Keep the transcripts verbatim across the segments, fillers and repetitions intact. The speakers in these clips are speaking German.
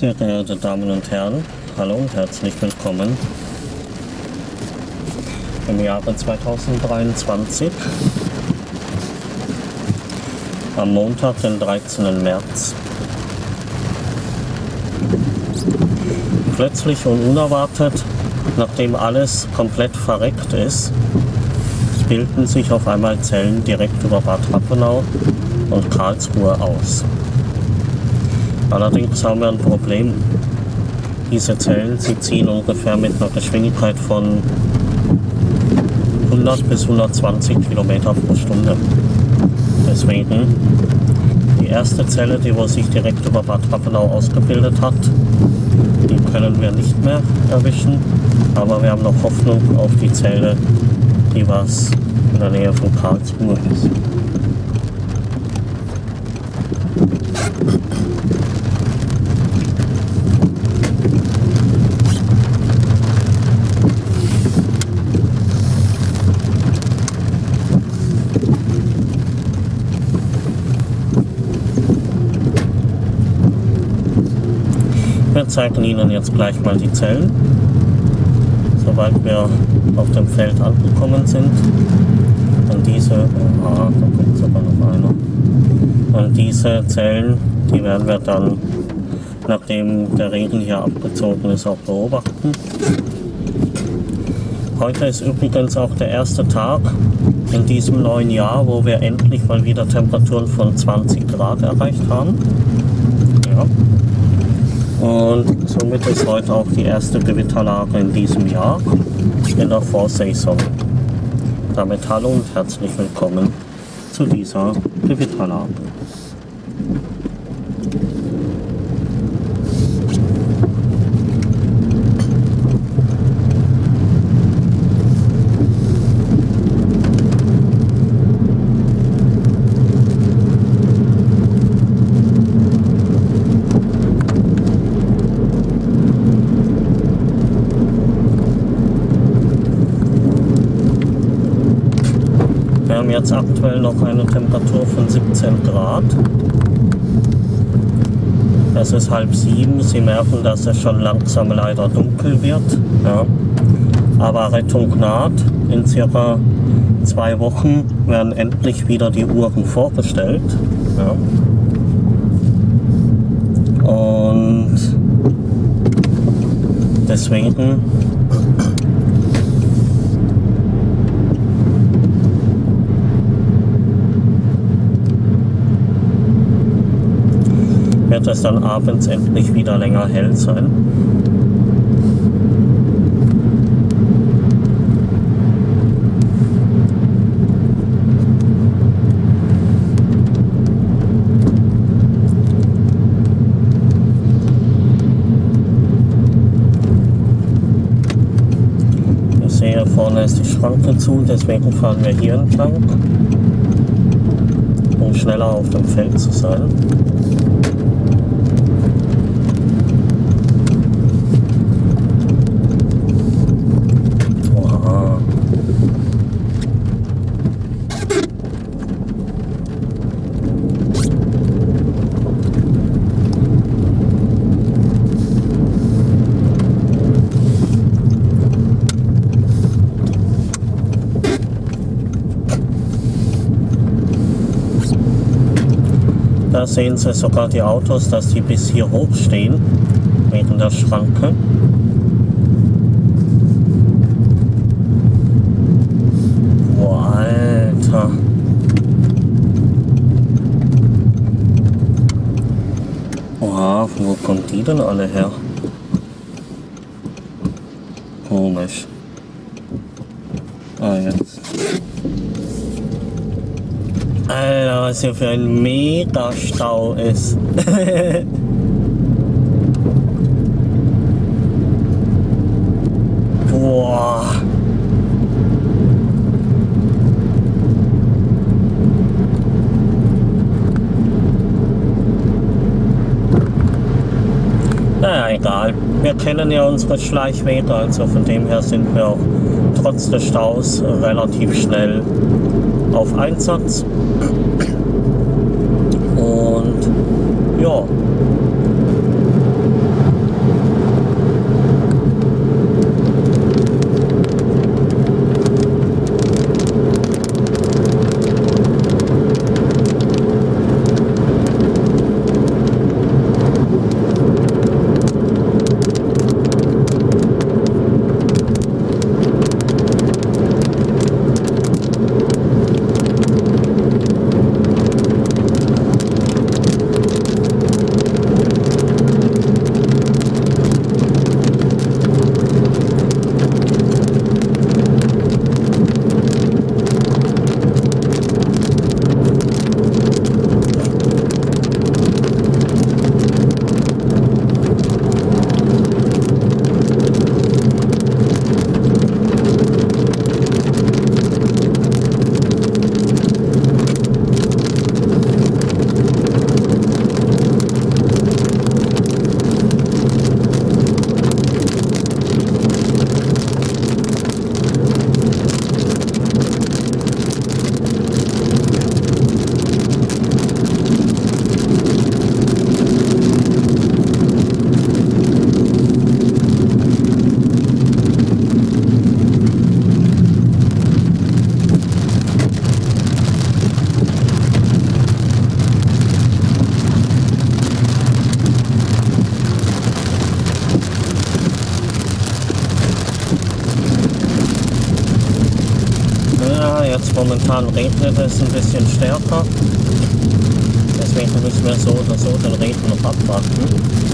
Sehr geehrte Damen und Herren, hallo und herzlich willkommen im Jahre zweitausenddreiundzwanzig, am Montag, den dreizehnten März. Plötzlich und unerwartet, nachdem alles komplett verreckt ist, bilden sich auf einmal Zellen direkt über Bad Rappenau und Karlsruhe aus. Allerdings haben wir ein Problem. Diese Zellen, sie ziehen ungefähr mit einer Geschwindigkeit von hundert bis hundertzwanzig Kilometer pro Stunde. Deswegen die erste Zelle, die wo sich direkt über Bad Rappenau ausgebildet hat, die können wir nicht mehr erwischen, aber wir haben noch Hoffnung auf die Zelle, die was in der Nähe von Karlsruhe ist. Wir zeigen Ihnen jetzt gleich mal die Zellen, sobald wir auf dem Feld angekommen sind. Und diese, ah, da kommt sogar noch einer. Und diese Zellen, die werden wir dann, nachdem der Regen hier abgezogen ist, auch beobachten. Heute ist übrigens auch der erste Tag in diesem neuen Jahr, wo wir endlich mal wieder Temperaturen von zwanzig Grad erreicht haben. Ja. Und somit ist heute auch die erste Gewitterlage in diesem Jahr in der Vorsaison. Damit hallo und herzlich willkommen zu dieser Gewitterlage. Wir haben jetzt aktuell noch eine Temperatur von siebzehn Grad. Es ist halb sieben. Sie merken, dass es schon langsam leider dunkel wird. Ja. Aber Rettung naht. In circa zwei Wochen werden endlich wieder die Uhren vorgestellt. Ja. Und deswegen wird es dann abends endlich wieder länger hell sein. Ich sehe, vorne ist die Schranke zu, deswegen fahren wir hier entlang, um schneller auf dem Feld zu sein. Da sehen Sie sogar die Autos, dass die bis hier hoch stehen, wegen der Schranke. Boah, Alter. Oha, wo kommen die denn alle her? Komisch. Ah, jetzt. Alter, was hier für ein Mega-Stau ist. Boah. Naja, egal. Wir kennen ja unsere Schleichwege, also von dem her sind wir auch trotz des Staus relativ schnell auf Einsatz. Und ja, Momentan regnet es ein bisschen stärker. Deswegen müssen wir so oder so den Regen noch abwarten.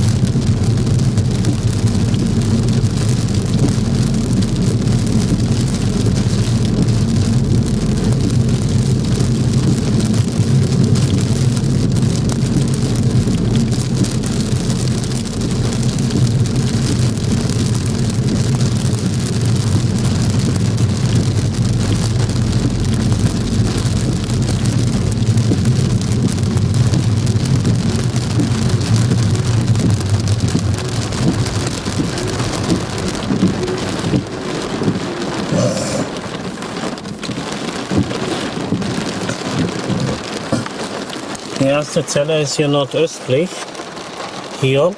Die erste Zelle ist hier nordöstlich. Hier.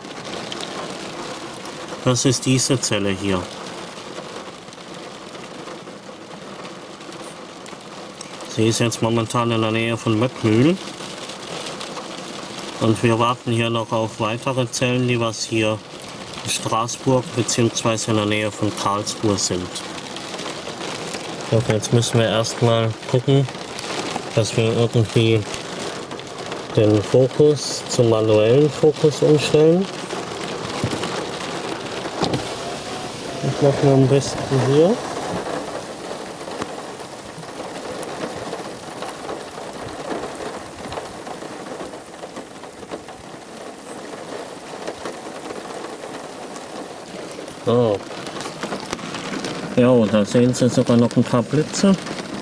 Das ist diese Zelle hier. Sie ist jetzt momentan in der Nähe von Möckmühl. Und wir warten hier noch auf weitere Zellen, die was hier in Straßburg bzw. in der Nähe von Karlsruhe sind. So, jetzt müssen wir erstmal gucken, dass wir irgendwie den Fokus zum manuellen Fokus umstellen. Das machen wir am besten hier. So. Ja, da sehen Sie sogar noch ein paar Blitze.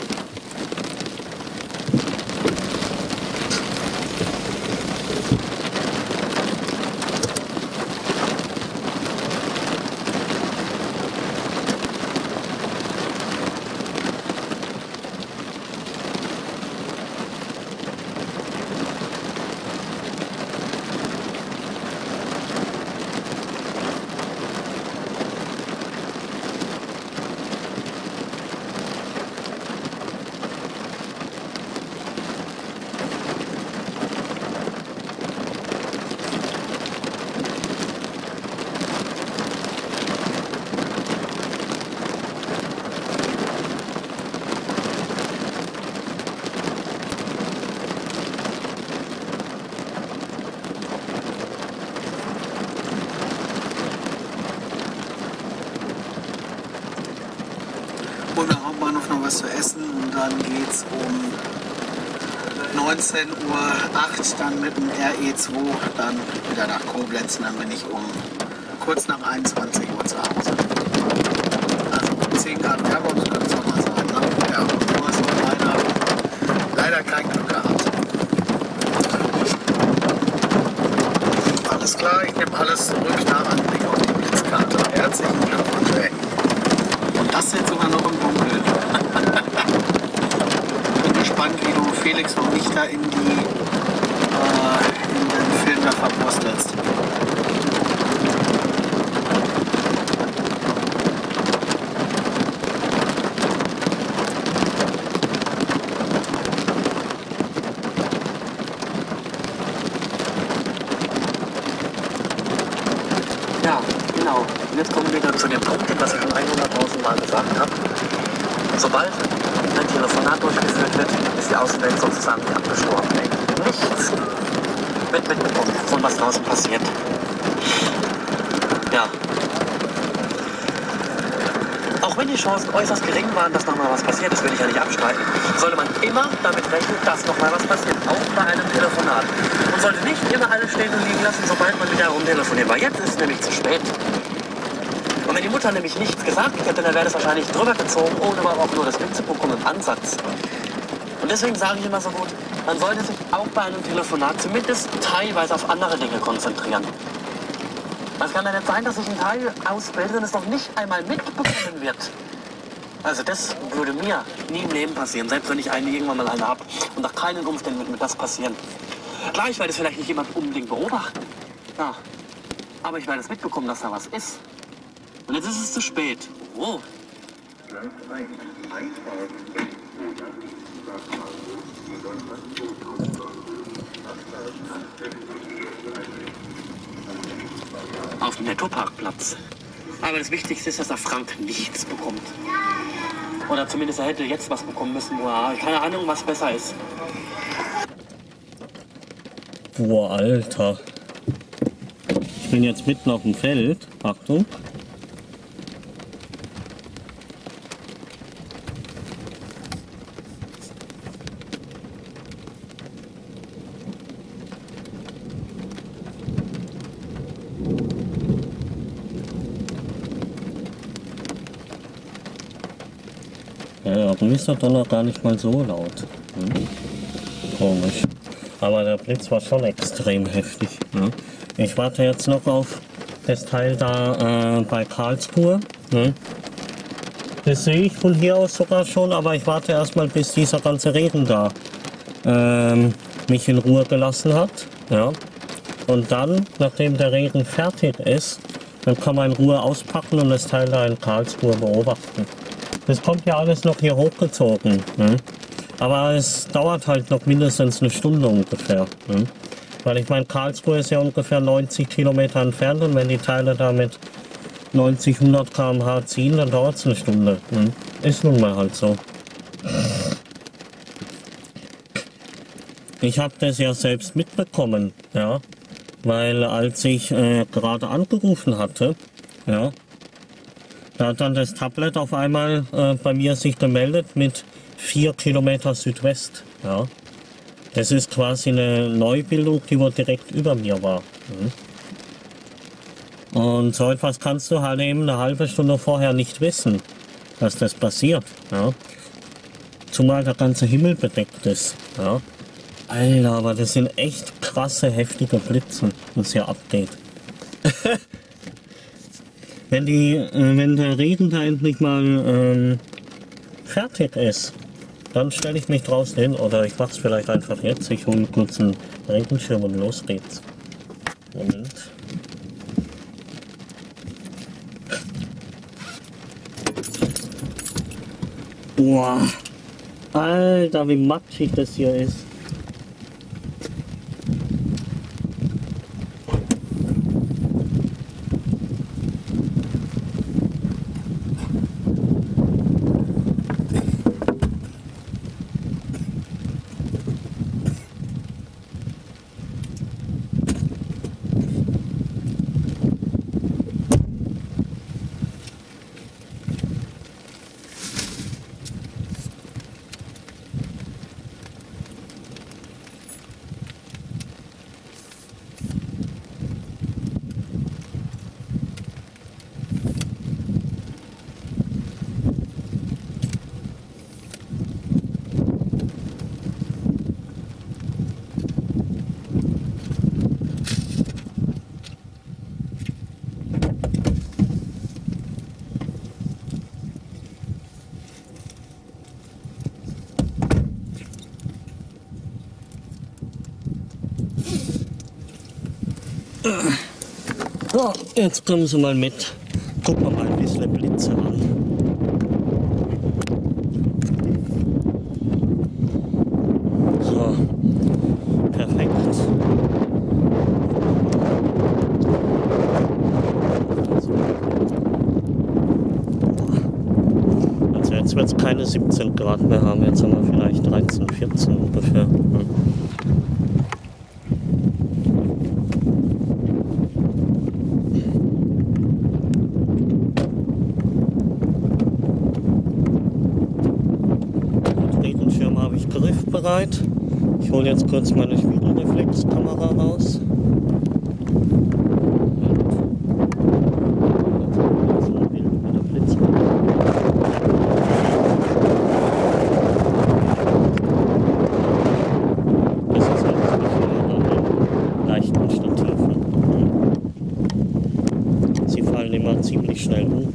Holen wir am Hauptbahnhof noch was zu essen und dann geht es um neunzehn Uhr acht dann mit dem R E zwei dann wieder nach Koblenz und dann bin ich um kurz nach einundzwanzig Uhr zu Hause. Also zehn Grad Carbon, so kann es auch mal sein. Ne? Ja, und du hast leider, leider kein Glück gehabt. Alles klar, ich nehme alles zurück nach Anblick auf die Blitzkarte. Herzlichen Glückwunsch, ey. Und das jetzt sogar noch im Dunkeln. Bin gespannt, wie du Felix und mich da in, die, äh, in den Film da verwurstelst. Ja, genau. Und jetzt kommen wir wieder zu dem Punkt, was ich schon hunderttausend Mal gesagt habe. Sobald ein Telefonat durchgeführt wird, ist die Außenwelt sozusagen wie abgestorben. Nichts wird mitbekommen, von was draußen passiert. Ja. Auch wenn die Chancen äußerst gering waren, dass nochmal was passiert, das will ich ja nicht abstreiten, sollte man immer damit rechnen, dass nochmal was passiert, auch bei einem Telefonat. Und sollte nicht immer alles stehen und liegen lassen, sobald man wieder rumtelefoniert, weil jetzt ist es nämlich zu spät. Und wenn die Mutter nämlich nichts gesagt hätte, dann wäre das wahrscheinlich drüber gezogen, ohne aber auch nur das mitzubekommen im Ansatz. Und deswegen sage ich immer so gut, man sollte sich auch bei einem Telefonat zumindest teilweise auf andere Dinge konzentrieren. Es kann ja nicht sein, dass sich ein Teil ausbildet und es noch nicht einmal mitbekommen wird. Also das würde mir nie im Leben passieren, selbst wenn ich eine irgendwann mal eine habe. Und nach keinen Umständen wird mir das passieren. Klar, ich werde es vielleicht nicht jemand unbedingt beobachten. Ja. Aber ich werde es mitbekommen, dass da was ist. Und jetzt ist es zu spät. Oh. Auf dem Nettoparkplatz. Aber das Wichtigste ist, dass der Frank nichts bekommt. Oder zumindest er hätte jetzt was bekommen müssen. Boah, keine Ahnung, was besser ist. Boah, Alter. Ich bin jetzt mitten auf dem Feld. Achtung. Ja, warum ist der Donner gar nicht mal so laut? Hm? Komisch. Aber der Blitz war schon extrem heftig. Ne? Ich warte jetzt noch auf das Teil da äh, bei Karlsruhe. Ne? Das sehe ich von hier aus sogar schon, aber ich warte erstmal, bis dieser ganze Regen da ähm, mich in Ruhe gelassen hat. Ja? Und dann, nachdem der Regen fertig ist, dann kann man in Ruhe auspacken und das Teil da in Karlsruhe beobachten. Das kommt ja alles noch hier hochgezogen. Ne? Aber es dauert halt noch mindestens eine Stunde ungefähr. Ne? Weil ich meine, Karlsruhe ist ja ungefähr neunzig Kilometer entfernt und wenn die Teile da mit neunzig, hundert Kilometer pro Stunde ziehen, dann dauert es eine Stunde. Ne? Ist nun mal halt so. Ich habe das ja selbst mitbekommen, ja, weil als ich äh, gerade angerufen hatte, ja, da hat dann das Tablet auf einmal äh, bei mir sich gemeldet mit vier Kilometer Südwest. Ja. Das ist quasi eine Neubildung, die wohl direkt über mir war. Mhm. Und so etwas kannst du halt eben eine halbe Stunde vorher nicht wissen, dass das passiert. Ja. Zumal der ganze Himmel bedeckt ist. Ja. Alter, aber das sind echt krasse, heftige Blitze, was hier abgeht. Wenn, die, äh, wenn der Regen da endlich mal ähm, fertig ist, dann stelle ich mich draußen hin oder ich mache es vielleicht einfach jetzt. Ich hole kurz einen Regenschirm und los geht's. Moment. Boah, Alter, wie matschig das hier ist. So, jetzt kommen Sie mal mit. Gucken wir mal ein bisschen Blitze an. So, perfekt. Also jetzt wird es keine siebzehn Grad mehr haben, jetzt haben wir vielleicht dreizehn, vierzehn ungefähr. Hm. Bereit. Ich hole jetzt kurz meine Spiegelreflexkamera raus. Das ist halt das Besondere an den leichten Stativen. Sie fallen immer ziemlich schnell um.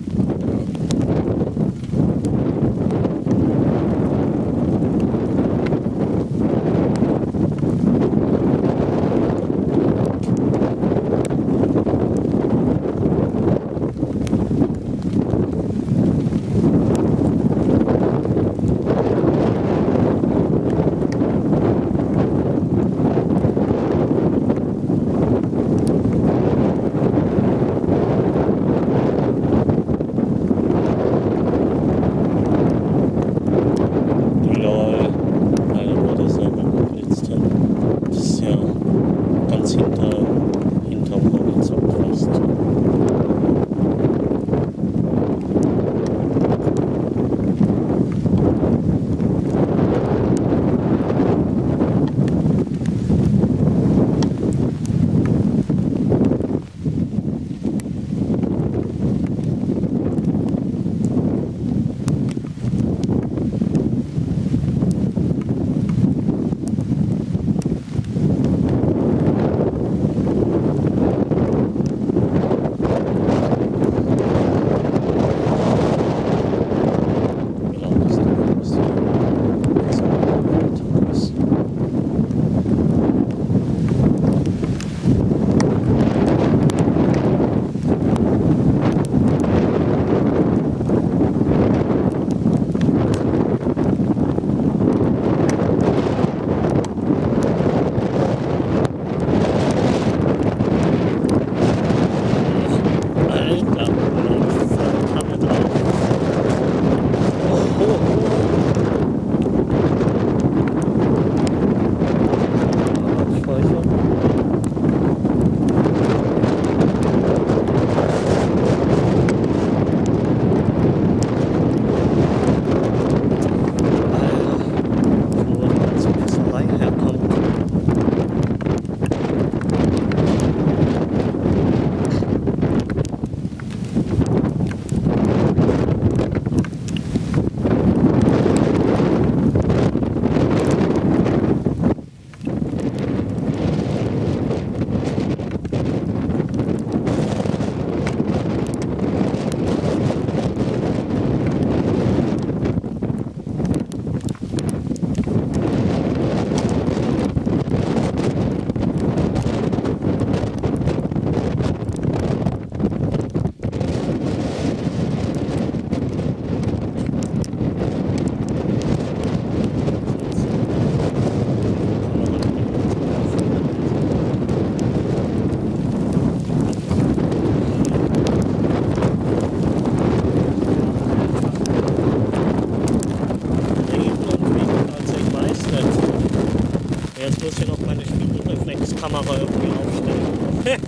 meine Spiegelreflexkamera irgendwie aufstellen.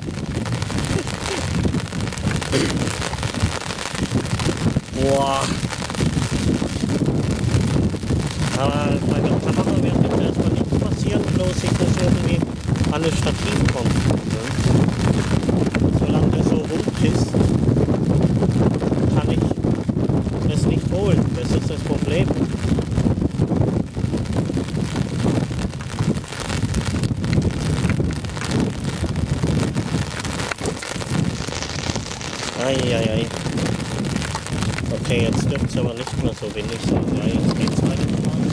Boah. Aber bei der Kamera wird jetzt erstmal nichts passieren, bloß ich muss irgendwie an das Stativ kommen. Solange das so rumpisst, kann ich es nicht holen. Das ist das Problem. Eieiei. Okay, jetzt dürfte es aber nicht mehr so windig sein. Ja, jetzt geht's weiter.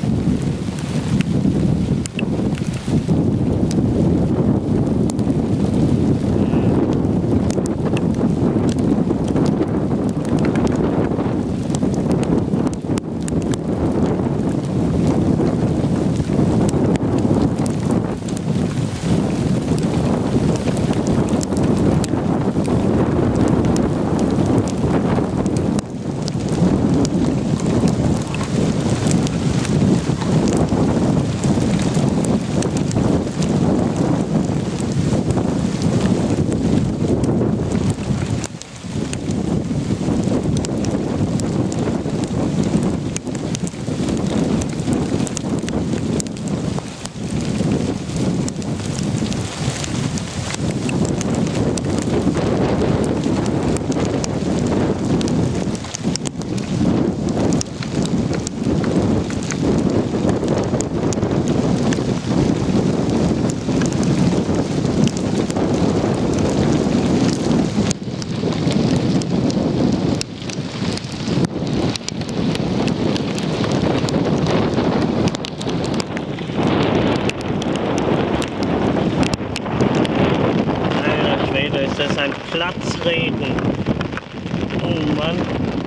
Ist das ein Platzregen? Oh Mann.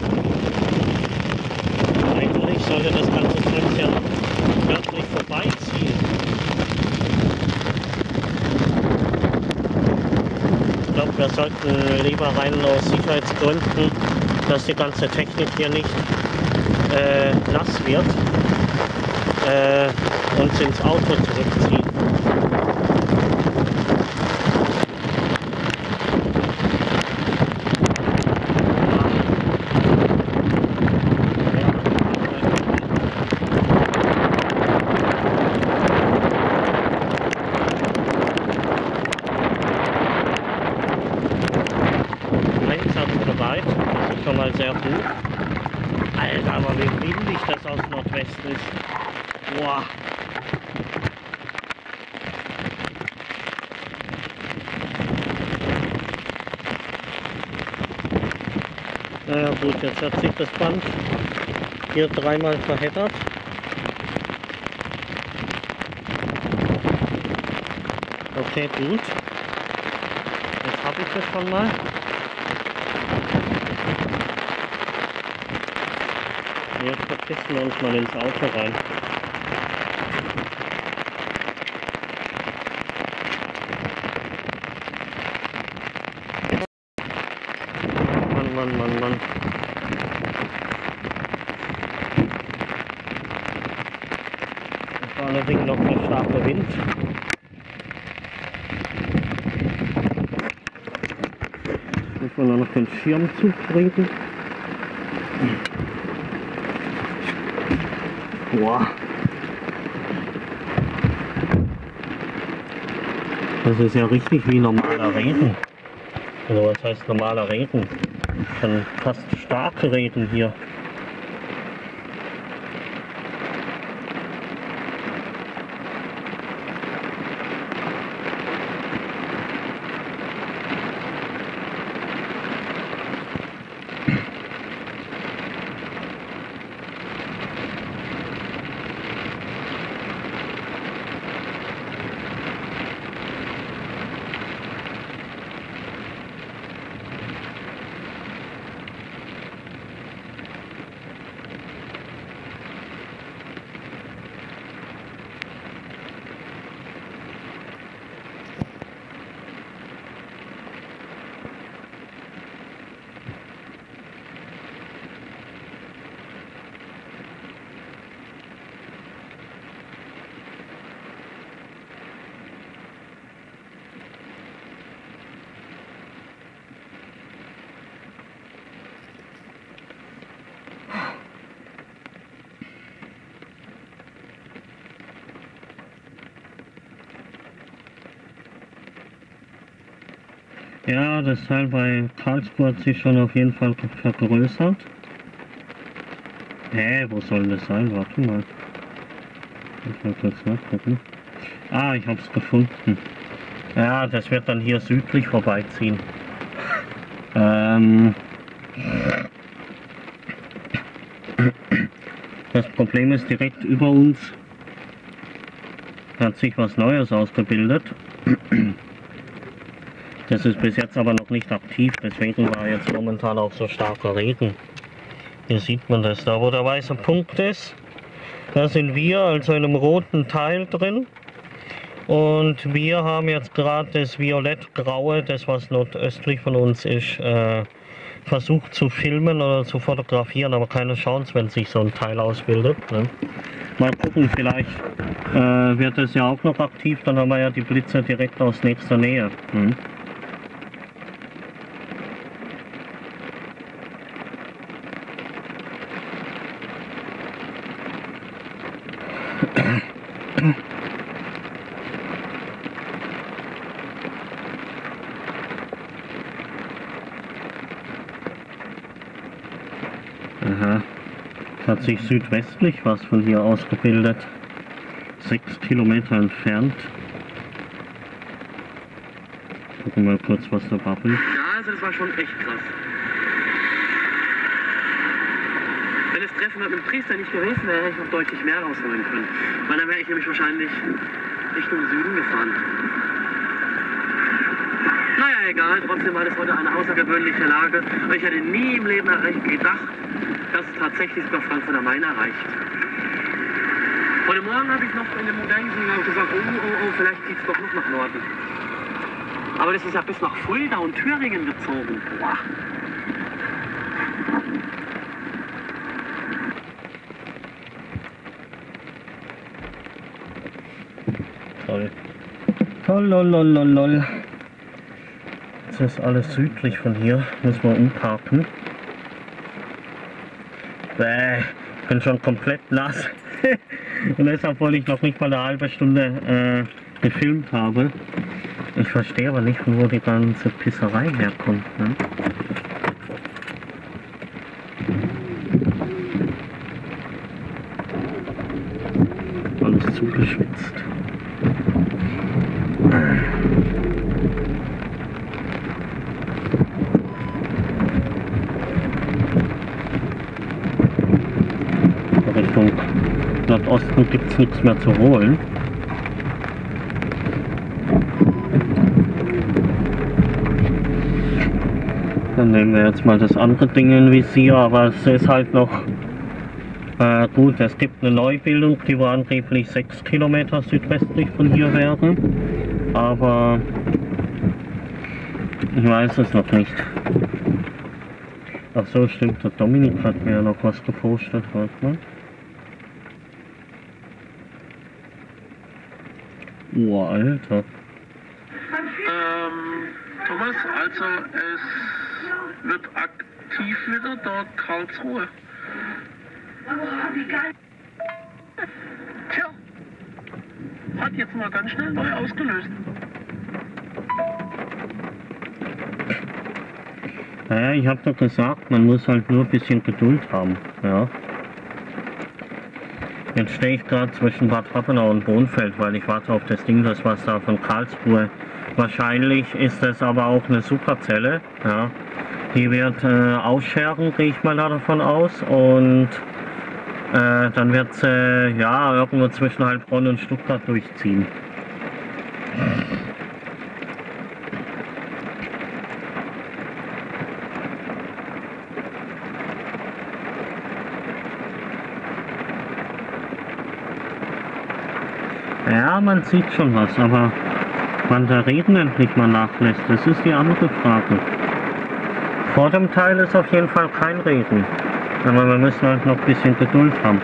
Eigentlich sollte das ganze Zeug ja wirklich vorbeiziehen. Ich glaube, wir sollten lieber rein aus Sicherheitsgründen, dass die ganze Technik hier nicht äh, nass wird, äh, uns ins Auto zurückziehen. Schon mal sehr gut. Alter, aber wie windig das aus Nordwesten ist. Boah. Naja gut, jetzt hat sich das Band hier dreimal verheddert. Okay, gut. Jetzt habe ich das schon mal. Jetzt verpissen wir uns mal ins Auto rein. Mann, Mann, Mann, Mann. Vor allen Dingen noch der starke Wind. Muss man noch den Schirm zukriegen. Boah. Das ist ja richtig wie normaler Regen. Also was heißt normaler Regen? Schon fast starke Regen hier. Ja, das Teil bei Karlsruhe hat sich schon auf jeden Fall vergrößert. Hä, wo soll das sein? Warte mal. Ich muss kurz nachgucken. Ah, ich hab's gefunden. Ja, das wird dann hier südlich vorbeiziehen. ähm... Das Problem ist, direkt über uns hat sich was Neues ausgebildet. Das ist bis jetzt aber noch nicht aktiv, deswegen war jetzt momentan auch so starker Regen. Hier sieht man das, da wo der weiße Punkt ist. Da sind wir also in einem roten Teil drin. Und wir haben jetzt gerade das violett-graue, das was nordöstlich von uns ist, äh, versucht zu filmen oder zu fotografieren, aber keine Chance, wenn sich so ein Teil ausbildet. Ne? Mal gucken, vielleicht äh, wird es ja auch noch aktiv, dann haben wir ja die Blitze direkt aus nächster Nähe. Hm? Aha, es hat sich südwestlich was von hier ausgebildet. Sechs Kilometer entfernt. Gucken wir mal kurz, was da babbelt. Ja, also das war schon echt krass. Wenn das Treffen mit dem Priester nicht gewesen wäre, hätte ich noch deutlich mehr rausholen können. Weil dann wäre ich nämlich wahrscheinlich Richtung Süden gefahren. Naja, egal, trotzdem war das heute eine außergewöhnliche Lage. Und ich hätte nie im Leben gedacht, dass es tatsächlich sogar Frankfurt am Main erreicht. Heute Morgen habe ich noch in dem Gedanken gesagt, oh, oh, oh, vielleicht zieht es doch noch nach Norden. Aber das ist ja bis nach Fulda und Thüringen gezogen. Boah. Toll. Toll, lol, lol, lol, lol. Das ist alles südlich von hier. Müssen wir umparken. Bäh, ich bin schon komplett nass. Und deshalb, obwohl ich noch nicht mal eine halbe Stunde äh, gefilmt habe. Ich verstehe aber nicht, von wo die ganze Pisserei herkommt. Ne? Alles zugeschwitzt. Richtung Nordosten gibt es nichts mehr zu holen. Dann nehmen wir jetzt mal das andere Ding in Visier, aber es ist halt noch äh, gut. Es gibt eine Neubildung, die wohl angeblich sechs Kilometer südwestlich von hier wäre. Aber ich weiß es noch nicht. Ach so, stimmt, der Dominik hat mir ja noch was gepostet heute, ne? Oh, Alter. Ähm, Thomas, also es wird aktiv wieder dort Karlsruhe. Tja, hat jetzt mal ganz schnell neu ausgelöst. Naja, ich habe doch gesagt, man muss halt nur ein bisschen Geduld haben, ja. Jetzt stehe ich gerade zwischen Bad Rappenau und Bonfeld, weil ich warte auf das Ding, das was da von Karlsruhe. Wahrscheinlich ist das aber auch eine Superzelle, ja. Die wird äh, ausscheren, gehe ich mal davon aus, und äh, dann wird sie äh, ja irgendwo zwischen Heilbronn und Stuttgart durchziehen. Ja, man sieht schon was, aber wann der Regen endlich mal nachlässt, das ist die andere Frage. Vor dem Teil ist auf jeden Fall kein Regen, aber wir müssen halt noch ein bisschen Geduld haben.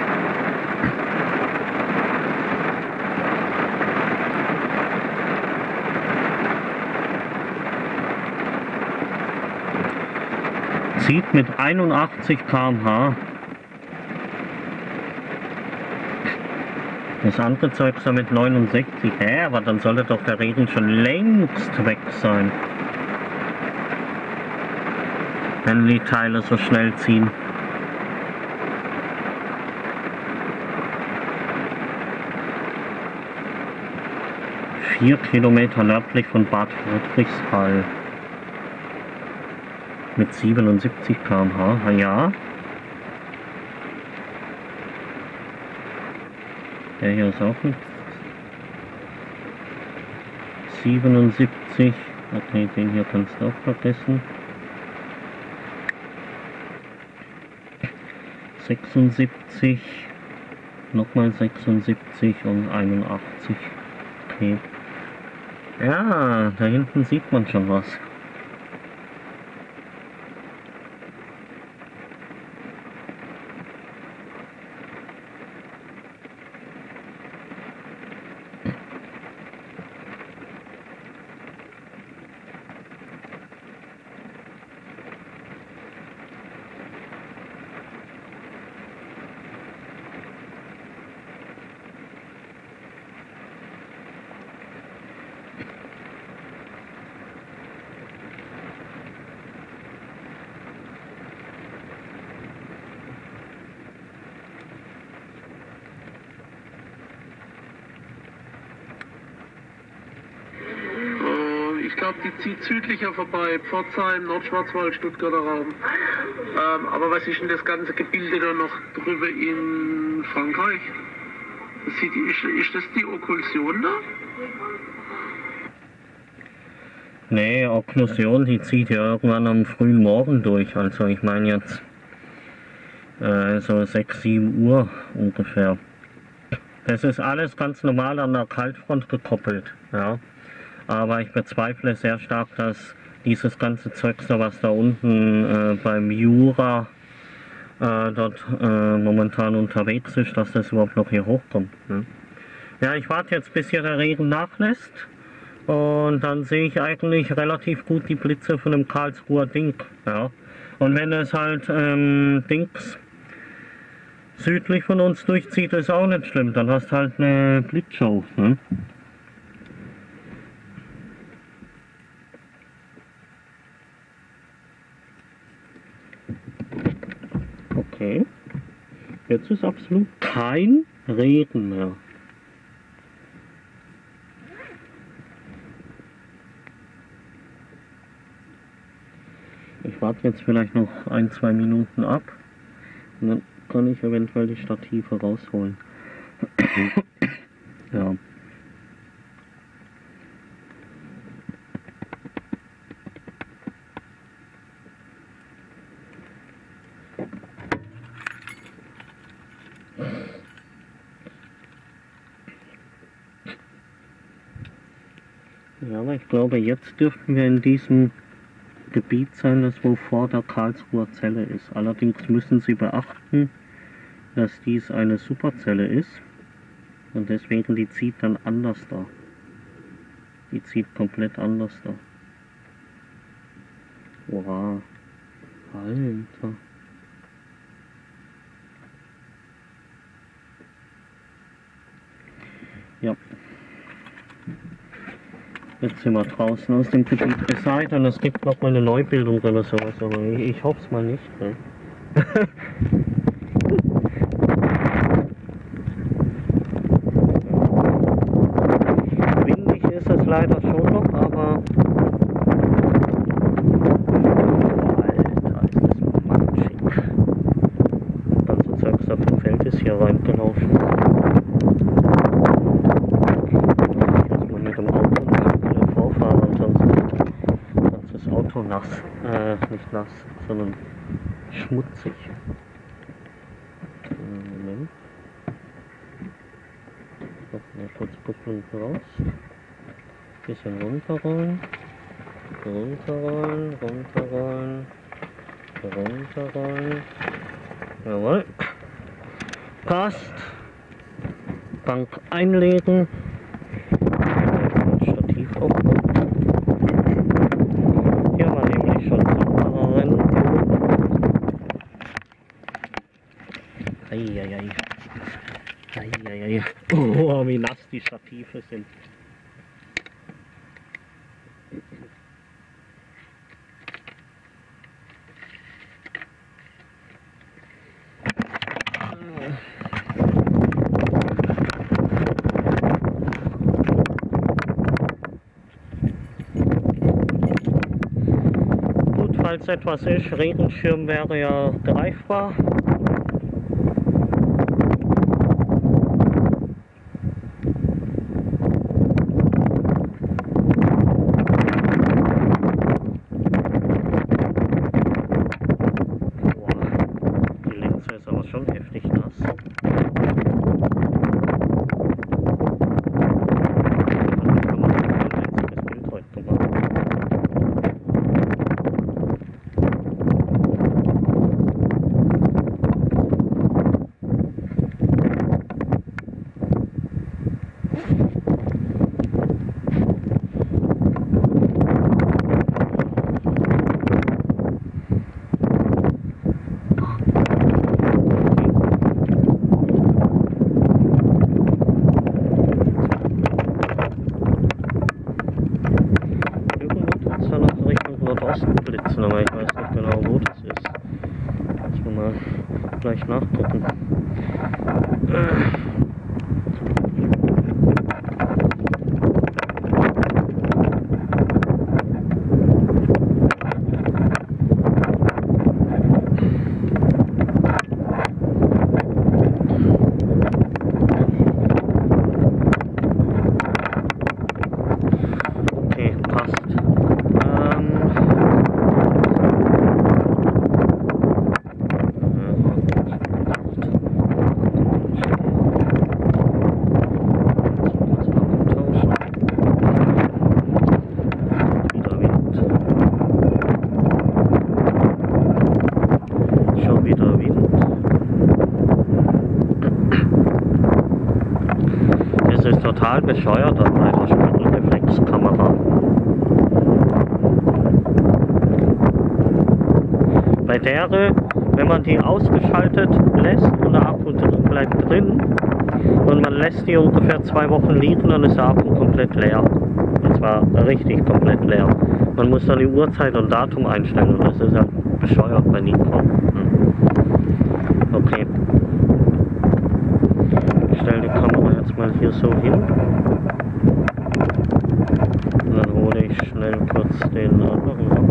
Zieht mit einundachtzig Kilometer pro Stunde. Das andere Zeug ist ja mit neunundsechzig. Hä, aber dann sollte doch der Regen schon längst weg sein. wenn die Teile so schnell ziehen. Vier Kilometer nördlich von Bad Friedrichshall. Mit siebenundsiebzig Kilometer pro Stunde, ja. Der hier ist auch mit siebenundsiebzig. Okay, den hier kannst du auch vergessen. sechsundsiebzig. Nochmal sechsundsiebzig und einundachtzig. Okay. Ja, da hinten sieht man schon was. Ich glaube, die zieht südlicher vorbei, Pforzheim, Nordschwarzwald, Stuttgarter Raum. Ähm, aber was ist denn das ganze Gebilde da noch drüber in Frankreich? Das sieht, ist, ist das die Okklusion da? Nee, Okklusion, die zieht ja irgendwann am frühen Morgen durch. Also ich meine jetzt äh, so sechs, sieben Uhr ungefähr. Das ist alles ganz normal an der Kaltfront gekoppelt. Ja. Aber ich bezweifle sehr stark, dass dieses ganze Zeug, so was da unten äh, beim Jura äh, dort äh, momentan unterwegs ist, dass das überhaupt noch hier hochkommt. Ne? Ja, ich warte jetzt, bis hier der Regen nachlässt und dann sehe ich eigentlich relativ gut die Blitze von dem Karlsruher Ding. Ja? Und wenn es halt ähm, Dings südlich von uns durchzieht, ist auch nicht schlimm, dann hast du halt eine Blitzshow. Ne? Okay, jetzt ist absolut kein Regen mehr. Ich warte jetzt vielleicht noch ein, zwei Minuten ab und dann kann ich eventuell die Stative rausholen. Ja. Ja, aber ich glaube, jetzt dürften wir in diesem Gebiet sein, das wo vor der Karlsruher Zelle ist. Allerdings müssen Sie beachten, dass dies eine Superzelle ist und deswegen die zieht dann anders da. Die zieht komplett anders da. Wow. Alter. Ja. Jetzt sind wir draußen aus dem Gebiet. Es sei denn, es gibt noch mal eine Neubildung oder sowas, aber ich, ich hoffe es mal nicht. Ne? Windig ist es leider schon noch, aber... Alter, ist das matschig. Also Zeugs auf dem Feld ist hier reingelaufen. Nass, äh, nicht nass, sondern schmutzig. Moment. Noch eine Schutzkupplung raus. Bisschen runterrollen. Runterrollen, runterrollen. Runterrollen. Jawohl. Passt. Bank einlegen. Stativ aufbauen. Eieiei. Eieiei. Oh, wie nass die Stative sind. falls etwas ist, Regenschirm wäre ja greifbar. Blitzen, aber ich weiß nicht genau, wo das ist. Müssen wir mal gleich nachgucken. Okay, passt. Das ist total bescheuert an einer Spiegelreflexkamera. Bei der, wenn man die ausgeschaltet lässt und der Akku bleibt drin und man lässt die ungefähr zwei Wochen liegen, dann ist der Akku komplett leer. Und zwar richtig komplett leer. Man muss dann die Uhrzeit und Datum einstellen und das ist ja bescheuert bei Nikon. Hm. Okay. Ich stelle die Kamera jetzt mal hier so hin. Und dann hole ich schnell kurz den anderen ab.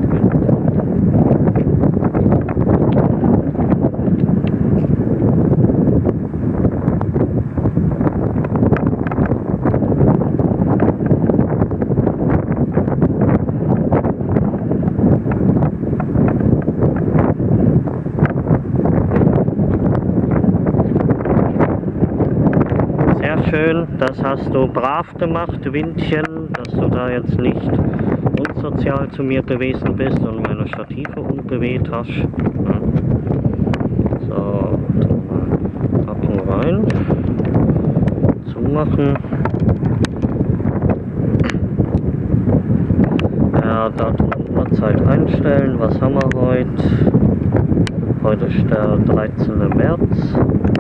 Schön, das hast du brav gemacht, Windchen, dass du da jetzt nicht unsozial zu mir gewesen bist und meine Stative umgeweht hast. Ja. So, Akku rein, zumachen. Ja, Datum und Uhrzeit einstellen. Was haben wir heute? Heute ist der dreizehnte März.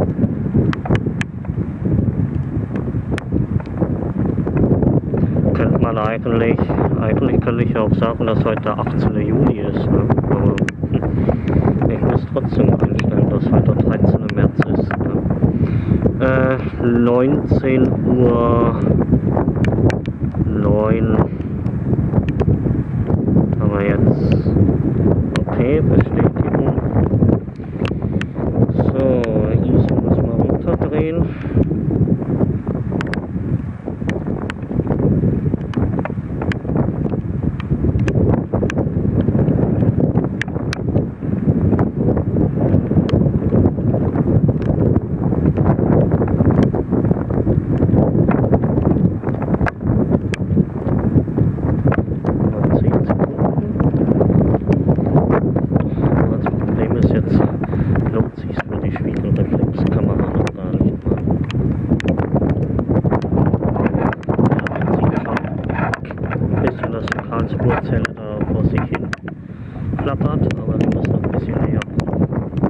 Könnte man eigentlich, eigentlich könnte ich auch sagen, dass heute der achtzehnte Juni ist, ne? Aber ich muss trotzdem einstellen, dass heute der dreizehnte März ist. Ne? Äh, neunzehn Uhr neun haben wir jetzt. Okay, Bestätigung. So, I S O muss mal runterdrehen. Spurzeile da vor sich hin flattert, aber du musst noch ein bisschen näher kommen.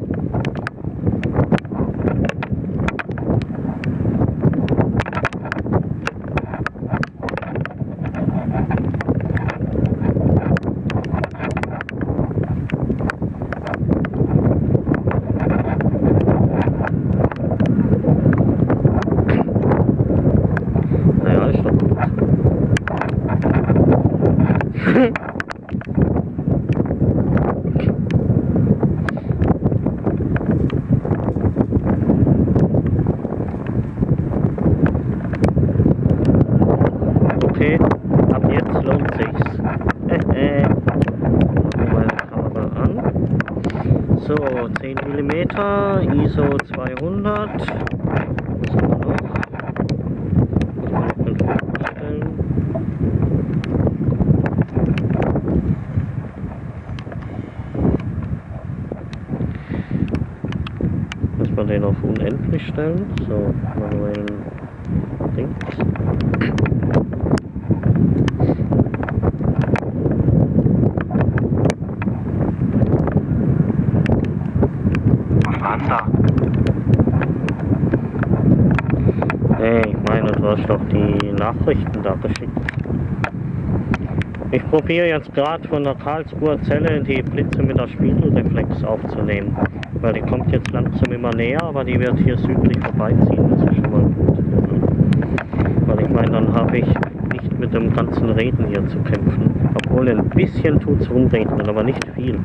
Naja, ist doch gut. Millimeter, I S O zweihundert. Was haben wir noch? Was kann ich denn vorstellen? Muss man den auf unendlich stellen? So, manuellen Dings. Nee, ich meine, du hast doch die Nachrichten da geschickt. Ich probiere jetzt gerade von der Karlsruher Zelle die Blitze mit der Spiegelreflex aufzunehmen. Weil die kommt jetzt langsam immer näher, aber die wird hier südlich vorbeiziehen. Das ist schon mal gut. Weil ich meine, dann habe ich nicht mit dem ganzen Reden hier zu kämpfen. Obwohl ein bisschen tut es rumregnen, aber nicht viel.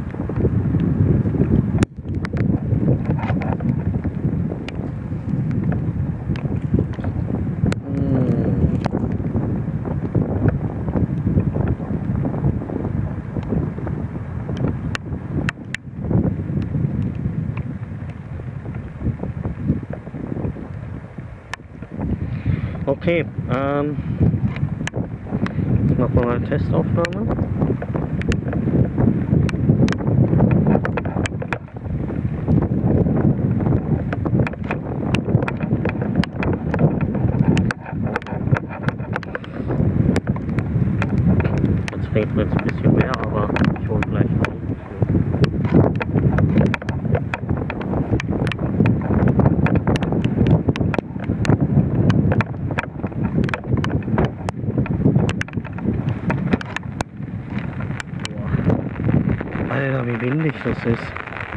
Okay, ähm, jetzt machen wir mal eine Testaufnahme. Jetzt regnet es ein bisschen mehr, aber ich hole gleich auf. Alter, wie windig das ist.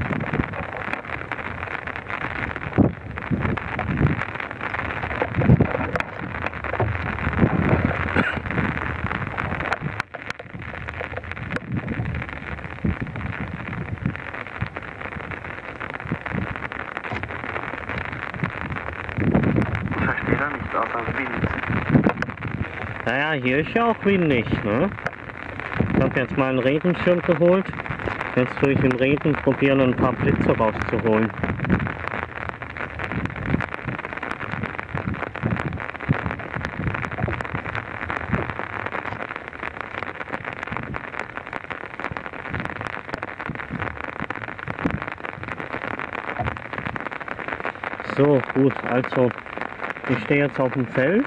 Ich verstehe da nichts außer Wind. Naja, hier ist ja auch windig, ne? Ich habe jetzt mal einen Regenschirm geholt. Jetzt tue ich im Regen probieren, ein paar Blitze rauszuholen. So, gut, also ich stehe jetzt auf dem Feld.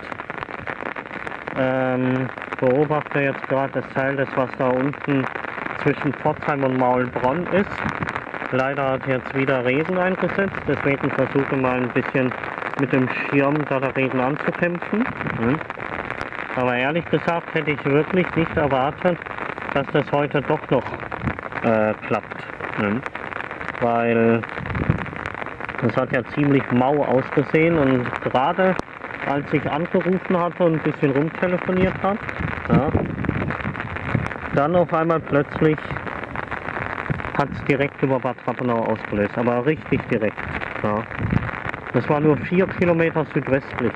Ähm, beobachte jetzt gerade das Teil, das was da unten zwischen Pforzheim und Maulbronn ist. Leider hat jetzt wieder Regen eingesetzt, deswegen versuche ich mal ein bisschen mit dem Schirm da der Regen anzukämpfen. Hm. Aber ehrlich gesagt hätte ich wirklich nicht erwartet, dass das heute doch noch äh, klappt. Hm. Weil das hat ja ziemlich mau ausgesehen und gerade als ich angerufen hatte und ein bisschen rumtelefoniert habe, ja, dann auf einmal plötzlich hat es direkt über Bad Rappenau ausgelöst, aber richtig direkt. Ja. Das war nur vier Kilometer südwestlich.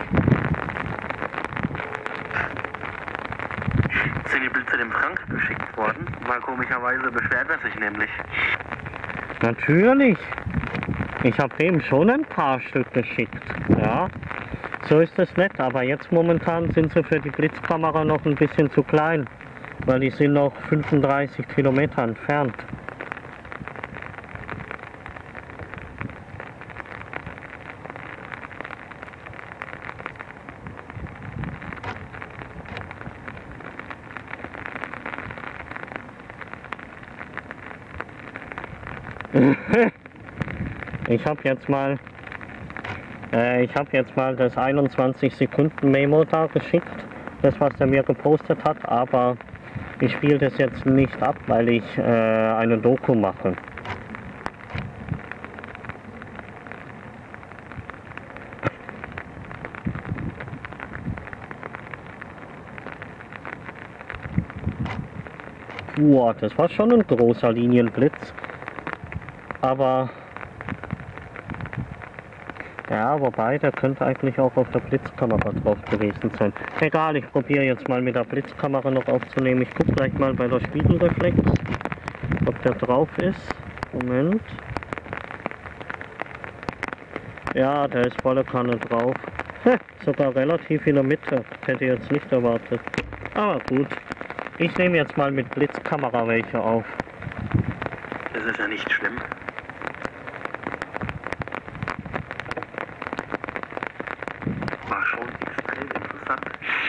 Sind die Blitze dem Frank geschickt worden? Weil komischerweise beschwert er sich nämlich. Natürlich. Ich habe eben schon ein paar Stück geschickt. Ja. So ist es nett, aber jetzt momentan sind sie für die Blitzkamera noch ein bisschen zu klein. Weil die sind noch fünfunddreißig Kilometer entfernt. Ich habe jetzt mal äh, ich habe jetzt mal das einundzwanzig Sekunden Memo da geschickt, das was er mir gepostet hat, aber ich spiele das jetzt nicht ab, weil ich äh, eine Doku mache. Boah, das war schon ein großer Linienblitz. Aber ja, wobei, der könnte eigentlich auch auf der Blitzkamera drauf gewesen sein. Egal, ich probiere jetzt mal mit der Blitzkamera noch aufzunehmen. Ich gucke gleich mal bei der Spiegelreflex, ob der drauf ist. Moment. Ja, der ist volle Kanne drauf. Sogar relativ in der Mitte. Hätte ich jetzt nicht erwartet. Aber gut. Ich nehme jetzt mal mit Blitzkamera welche auf. Das ist ja nicht schlimm. War schon extrem interessant.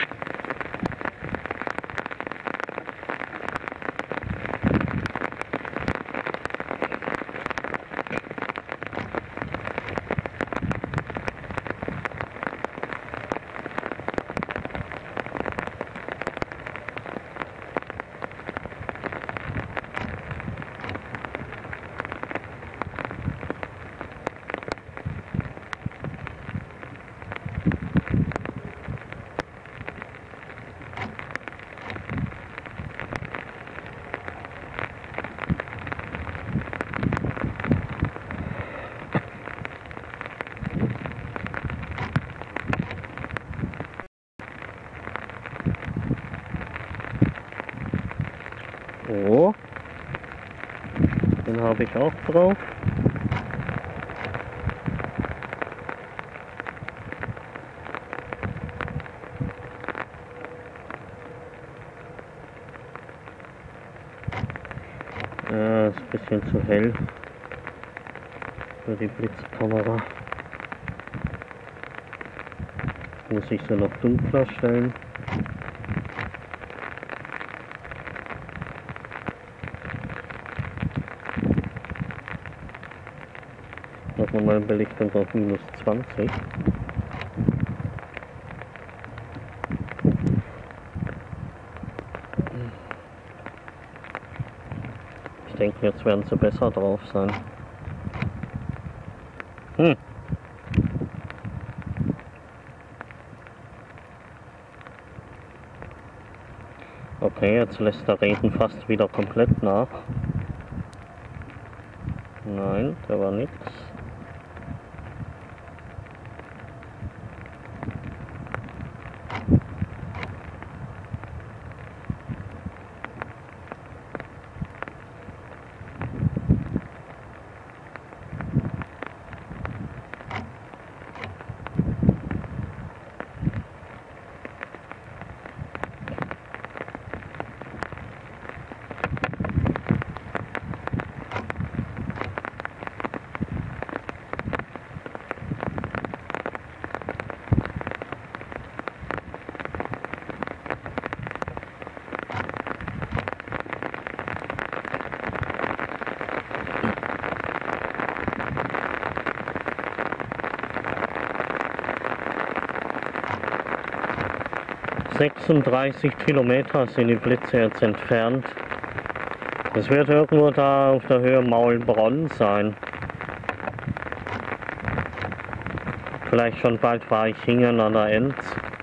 Oh, den habe ich auch drauf. Ja, ist ein bisschen zu hell für die Blitzkamera. Muss ich sie noch dunkler stellen. Machen wir mal Belichtung auf minus zwanzig. Ich denke, jetzt werden sie besser drauf sein. Hm. Okay, jetzt lässt der Regen fast wieder komplett nach. Nein, da war nichts. sechsunddreißig Kilometer sind die Blitze jetzt entfernt. Es wird irgendwo da auf der Höhe Maulbronn sein. Vielleicht schon bald Weichingen an der Enz.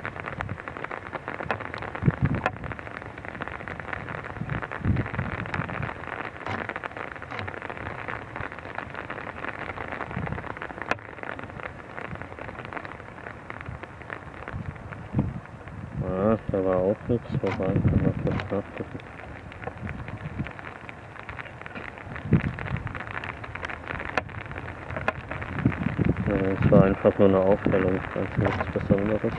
Ah, da war auch nichts vorbei, kann man kurz nachgucken. Ja, es war einfach nur eine Aufhellung, also nichts Besonderes.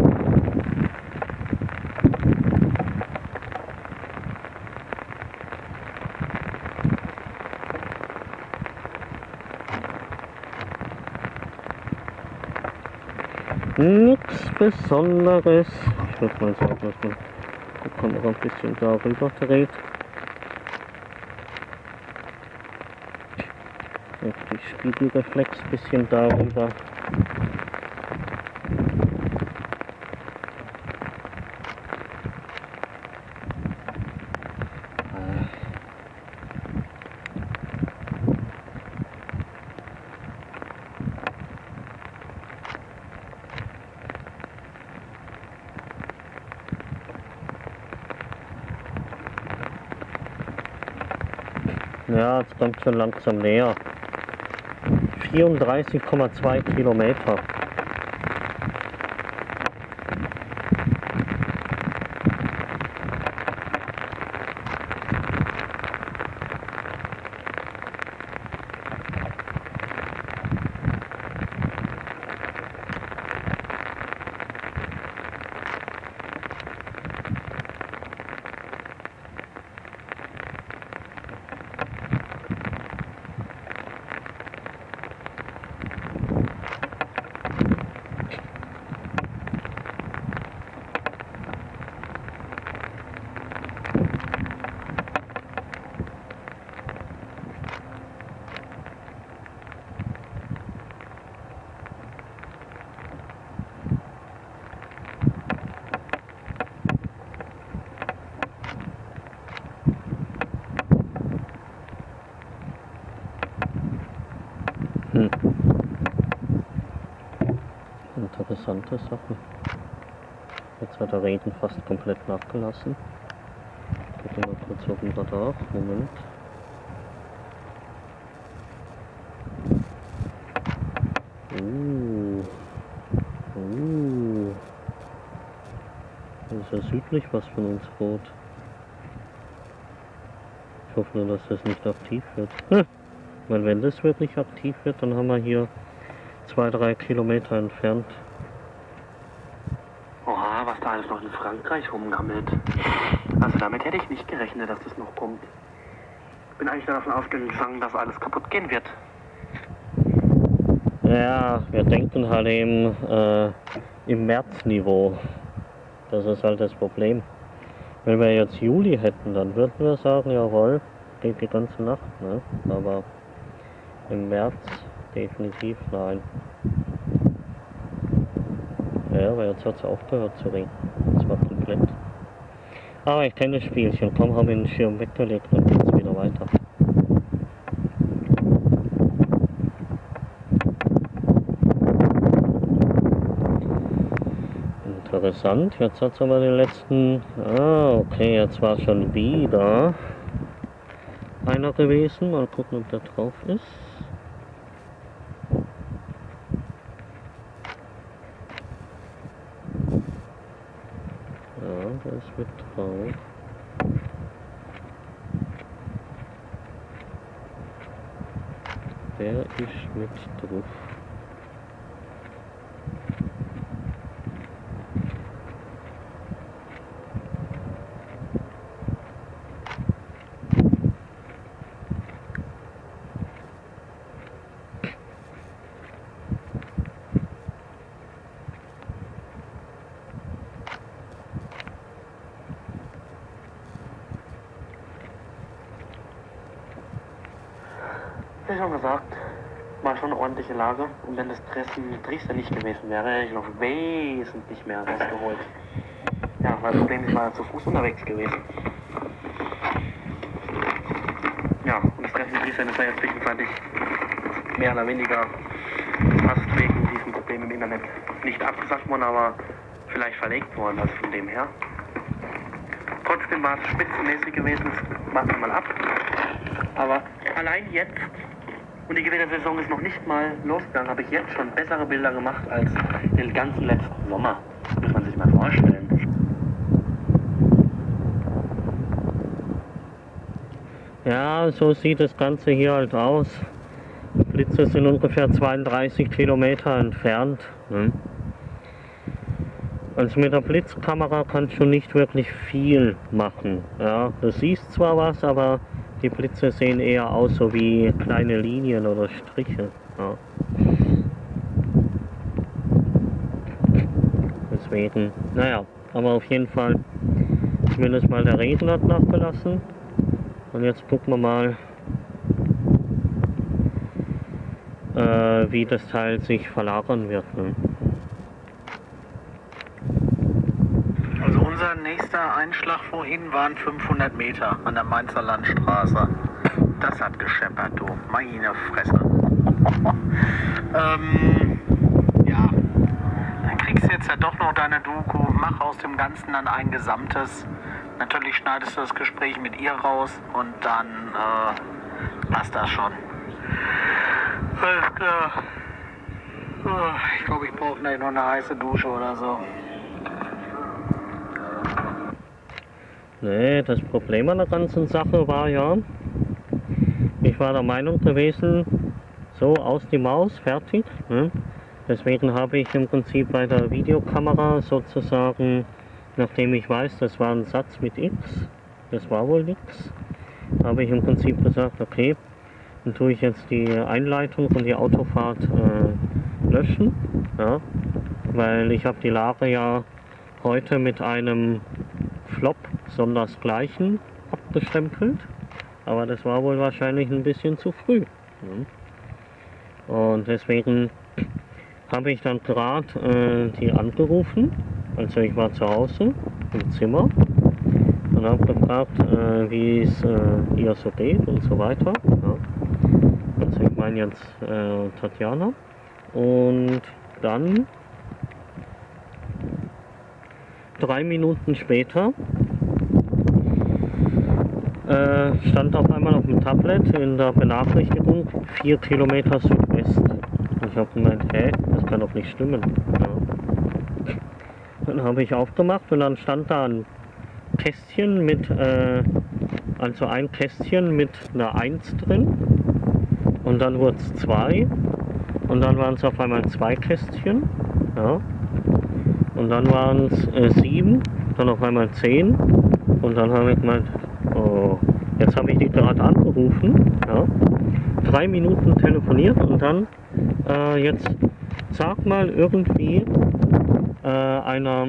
Nichts Besonderes. Ich würde mal sagen, dass man die Kamera ein bisschen darüber dreht. Und die Spiegelreflex ein bisschen darüber. Ja, es kommt schon langsam näher. vierunddreißig Komma zwei Kilometer. interessante Sachen. Jetzt hat der Regen fast komplett nachgelassen. Gucken wir mal kurz auf den Radar. Moment. Uh. Uh. Das ist ja südlich was von uns rot. Ich hoffe nur, dass das nicht aktiv wird. Hm. Weil wenn das wirklich aktiv wird, dann haben wir hier zwei, drei Kilometer entfernt. Oha, was da alles noch in Frankreich rumgammelt. Also damit hätte ich nicht gerechnet, dass das noch kommt. Bin eigentlich davon ausgegangen, dass alles kaputt gehen wird. Ja, wir denken halt eben äh, im März-Niveau. Das ist halt das Problem. Wenn wir jetzt Juli hätten, dann würden wir sagen, jawohl, geht die ganze Nacht, ne? Aber im März definitiv nein. Ja, aber jetzt hat es aufgehört zu regnen. Das war komplett. Aber ich kenne das Spielchen. Komm, habe ich den Schirm weggelegt, dann geht es wieder weiter. Interessant, jetzt hat es aber den letzten... Ah, okay, jetzt war schon wieder einer gewesen. Mal gucken, ob der drauf ist. Ja, der ist mit drauf. Der ist mit drauf. Wie schon gesagt, war schon eine ordentliche Lage. Und wenn das Dresden, Dresden nicht gewesen wäre, hätte ich noch wesentlich mehr rausgeholt. Ja, weil das Problem ist, ich war zu Fuß unterwegs gewesen. Ja, und das Treffen in Dresden ist ja jetzt zwischenzeitlich mehr oder weniger fast wegen diesem Problem im Internet nicht abgesagt worden, aber vielleicht verlegt worden, also von dem her. Trotzdem war es spitzenmäßig gewesen, das warten wir mal ab. Aber allein jetzt, und die Gewittersaison ist noch nicht mal losgegangen, habe ich jetzt schon bessere Bilder gemacht als den ganzen letzten Sommer. Das muss man sich mal vorstellen. Ja, so sieht das Ganze hier halt aus. Die Blitze sind ungefähr zweiunddreißig Kilometer entfernt. Ne? Also mit der Blitzkamera kannst du nicht wirklich viel machen. Ja, du siehst zwar was, aber die Blitze sehen eher aus so wie kleine Linien oder Striche. Ja. Deswegen, naja, aber auf jeden Fall, zumindest mal der Regen hat nachgelassen. Und jetzt gucken wir mal, äh, wie das Teil sich verlagern wird. Ne? Also unser nächster Einschlag vorhin waren fünfhundert Meter an der Mainzer Landstraße. Das hat gescheppert, du. Meine Fresse. ähm, ja, dann kriegst du jetzt ja doch noch deine Doku. Mach aus dem Ganzen dann ein Gesamtes. Natürlich schneidest du das Gespräch mit ihr raus und dann äh, passt das schon. Alles klar. Oh, ich glaube, ich brauche gleich noch eine heiße Dusche oder so. Nee, das Problem an der ganzen Sache war ja, ich war der Meinung gewesen, so aus die Maus, fertig. Ne? Deswegen habe ich im Prinzip bei der Videokamera sozusagen, nachdem ich weiß, das war ein Satz mit X, das war wohl nix, habe ich im Prinzip gesagt, okay, dann tue ich jetzt die Einleitung von die Autofahrt äh, löschen, ja? Weil ich habe die Lage ja heute mit einem Flop sondersgleichen abgestempelt, aber das war wohl wahrscheinlich ein bisschen zu früh. Ja? Und deswegen habe ich dann gerade äh, die angerufen, also ich war zu Hause im Zimmer und habe gefragt, äh, wie es äh, ihr so geht und so weiter. Ja? Also ich meine jetzt äh, Tatjana. Und dann drei Minuten später äh, stand auf einmal auf dem Tablet in der Benachrichtigung vier Kilometer Südwest. Ich habe gemeint, hä, das kann doch nicht stimmen. Ja. Dann habe ich aufgemacht und dann stand da ein Kästchen mit, äh, also ein Kästchen mit einer eins drin und dann wurde es zwei und dann waren es auf einmal zwei Kästchen, ja. Und dann waren es äh, sieben, dann auf einmal zehn und dann habe ich gemeint, oh, jetzt habe ich die gerade angerufen, ja. Drei Minuten telefoniert und dann äh, jetzt sag mal irgendwie äh, einer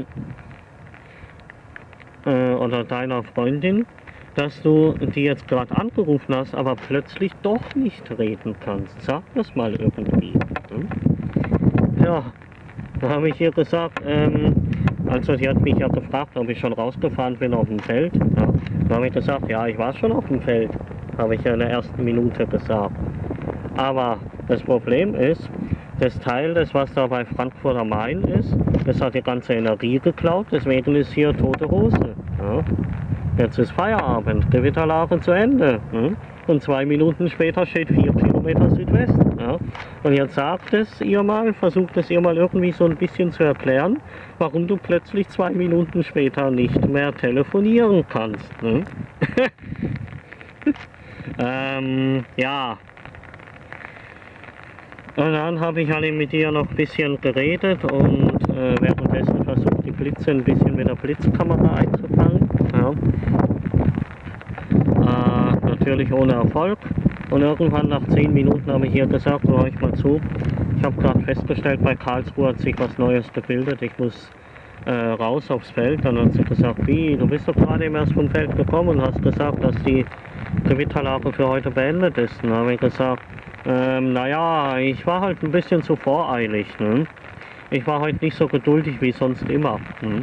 äh, oder deiner Freundin, dass du die jetzt gerade angerufen hast, aber plötzlich doch nicht reden kannst. Sag das mal irgendwie. Hm? Ja, da habe ich ihr gesagt, ähm, also sie hat mich ja gefragt, ob ich schon rausgefahren bin auf dem Feld. Ja. Da habe ich gesagt, ja, ich war schon auf dem Feld, habe ich ja in der ersten Minute gesagt. Aber das Problem ist, das Teil, das was da bei Frankfurt am Main ist, das hat die ganze Energie geklaut, deswegen ist hier tote Hose. Ja. Jetzt ist Feierabend, Gewitterlage zu Ende. Hm? Und zwei Minuten später steht vier Kilometer Südwest. Ja? Und jetzt sagt es ihr mal, versucht es ihr mal irgendwie so ein bisschen zu erklären, warum du plötzlich zwei Minuten später nicht mehr telefonieren kannst. Ne? ähm, ja. Und dann habe ich halt mit ihr noch ein bisschen geredet und äh, währenddessen versucht, die Blitze ein bisschen mit der Blitzkamera einzufangen. Ja. Äh, natürlich ohne Erfolg. Und irgendwann nach zehn Minuten habe ich ihr gesagt, hör ich mal zu, ich habe gerade festgestellt, bei Karlsruhe hat sich was Neues gebildet, ich muss äh, raus aufs Feld. Dann hat sie gesagt, wie, du bist doch gerade eben erst vom Feld gekommen und hast gesagt, dass die Gewitterlage für heute beendet ist. Und dann habe ich gesagt, ähm, naja, ich war halt ein bisschen zu voreilig. Ne? Ich war heute nicht so geduldig wie sonst immer. Hm?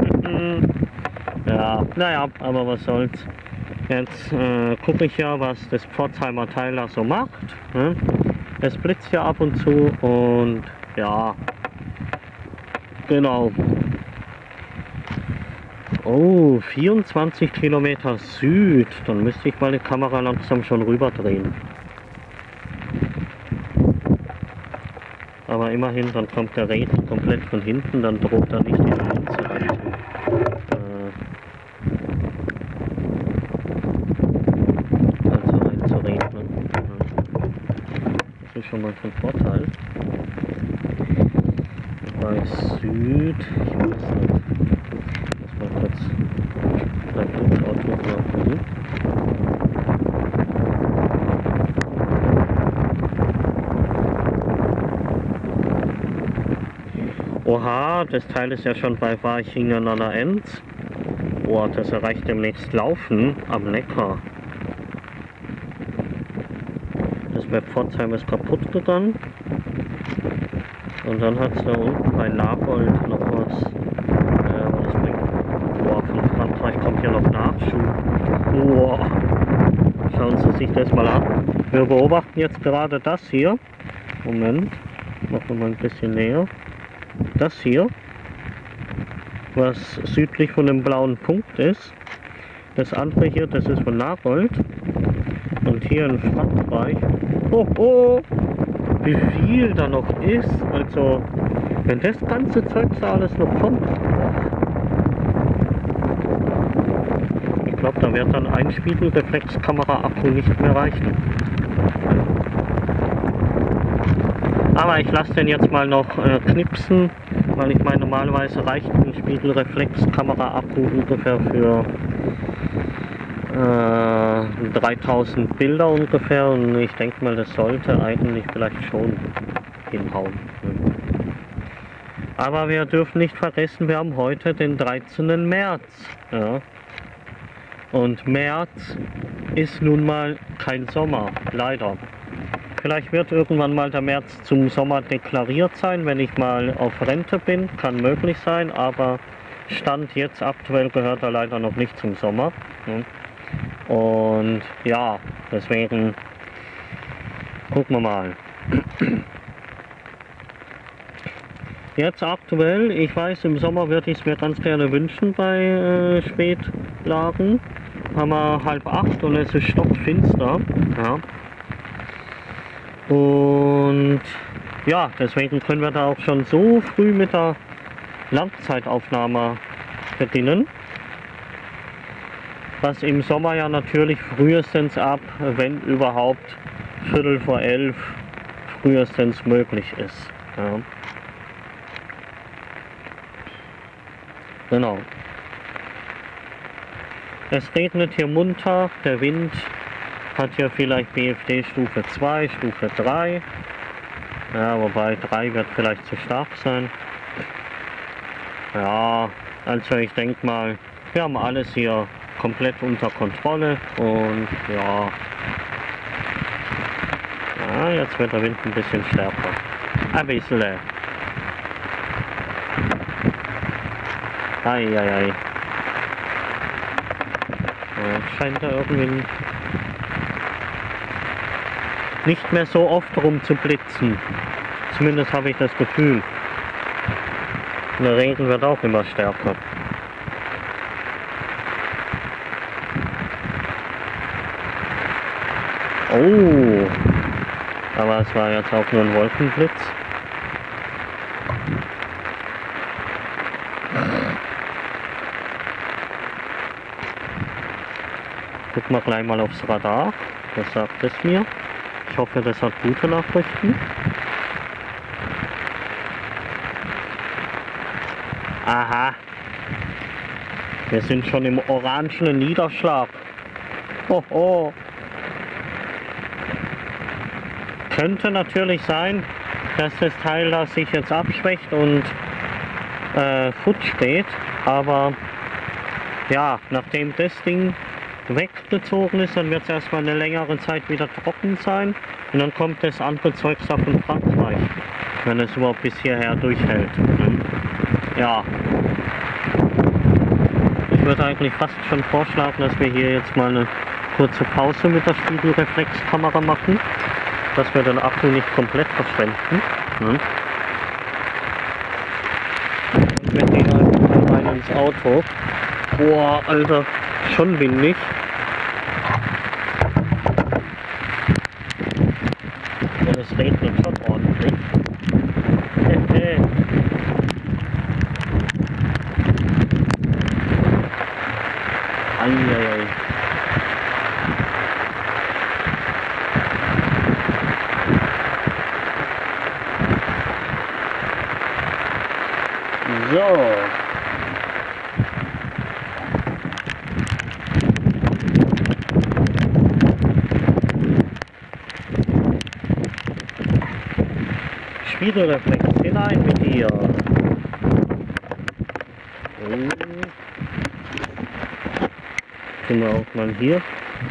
Ja, naja, aber was soll's. Jetzt äh, gucke ich ja, was das Pforzheimer Teil da so macht. Ne? Es blitzt ja ab und zu und ja, genau. Oh, vierundzwanzig Kilometer Süd. Dann müsste ich mal die Kamera langsam schon rüberdrehen. Aber immerhin, dann kommt der Regen komplett von hinten, dann droht er nicht die Blitze. Äh, also einzuregnen. Das ist schon mal ein Vorteil. Bei Süd, ich weiß nicht. Lass mal kurz ein Blitzauto machen. Oha, das Teil ist ja schon bei Warchingen an der Enz. Boah, das erreicht demnächst Laufen am Neckar. Das bei Pforzheim ist kaputt gegangen. Und dann hat es da unten bei Nagold noch was. Ja, was bringt. Boah, von Frankreich kommt hier noch Nachschub. Boah. Schauen Sie sich das mal an. Wir beobachten jetzt gerade das hier. Moment. Machen wir mal ein bisschen näher. Das hier, was südlich von dem blauen Punkt ist. Das andere hier, das ist von Nagold. Und hier in Frankreich, oh, oh, wie viel da noch ist. Also, wenn das ganze Zeug da alles noch kommt, ich glaube, da wird dann ein Spiegelreflexkamera-Akku nicht mehr reichen. Aber ich lasse den jetzt mal noch äh, knipsen, weil ich meine, normalerweise reicht ein Spiegelreflexkamera-Akku ungefähr für äh, dreitausend Bilder ungefähr und ich denke mal, das sollte eigentlich vielleicht schon hinhauen. Aber wir dürfen nicht vergessen, wir haben heute den dreizehnten März. Ja. Und März ist nun mal kein Sommer, leider. Vielleicht wird irgendwann mal der März zum Sommer deklariert sein, wenn ich mal auf Rente bin, kann möglich sein, aber Stand jetzt aktuell gehört er leider noch nicht zum Sommer. Und ja, deswegen gucken wir mal. Jetzt aktuell, ich weiß, im Sommer würde ich es mir ganz gerne wünschen bei äh, Spätlagen. Haben wir halb acht und es ist stockfinster. Ja. Und ja, deswegen können wir da auch schon so früh mit der Langzeitaufnahme beginnen. Was im Sommer ja natürlich frühestens ab, wenn überhaupt, Viertel vor elf frühestens möglich ist. Ja. Genau. Es regnet hier munter, der Wind hat hier vielleicht B F D Stufe zwei, Stufe drei. Ja, wobei drei wird vielleicht zu stark sein. Ja, also ich denke mal, wir haben alles hier komplett unter Kontrolle und ja. Ja, jetzt wird der Wind ein bisschen stärker. Ein bisschen. Eieiei. Ja, scheint da irgendwie nicht mehr so oft rum zu blitzen. Zumindest habe ich das Gefühl. Und der Regen wird auch immer stärker. Oh, aber es war jetzt auch nur ein Wolkenblitz. Guck mal gleich mal aufs Radar. Was sagt es mir? Ich hoffe, das hat gute Nachrichten. Aha. Wir sind schon im orangenen Niederschlag. Hoho. Könnte natürlich sein, dass das Teil da sich jetzt abschwächt und äh, futsch geht. Aber ja, nachdem das Ding weggezogen ist, dann wird es erstmal eine längere Zeit wieder trocken sein und dann kommt das andere Zeugs da von Frankreich, wenn es überhaupt bis hierher durchhält. Ja, ich würde eigentlich fast schon vorschlagen, dass wir hier jetzt mal eine kurze Pause mit der Spiegelreflexkamera machen, dass wir den Akku nicht komplett verschwenden. Und wir gehen einfach mal rein ins Auto. Boah, Alter, schon windig. Und es regnet schon ordentlich. Eieiei. So. Spiegelreflex hinein mit dir. Und tun wir auch mal hier.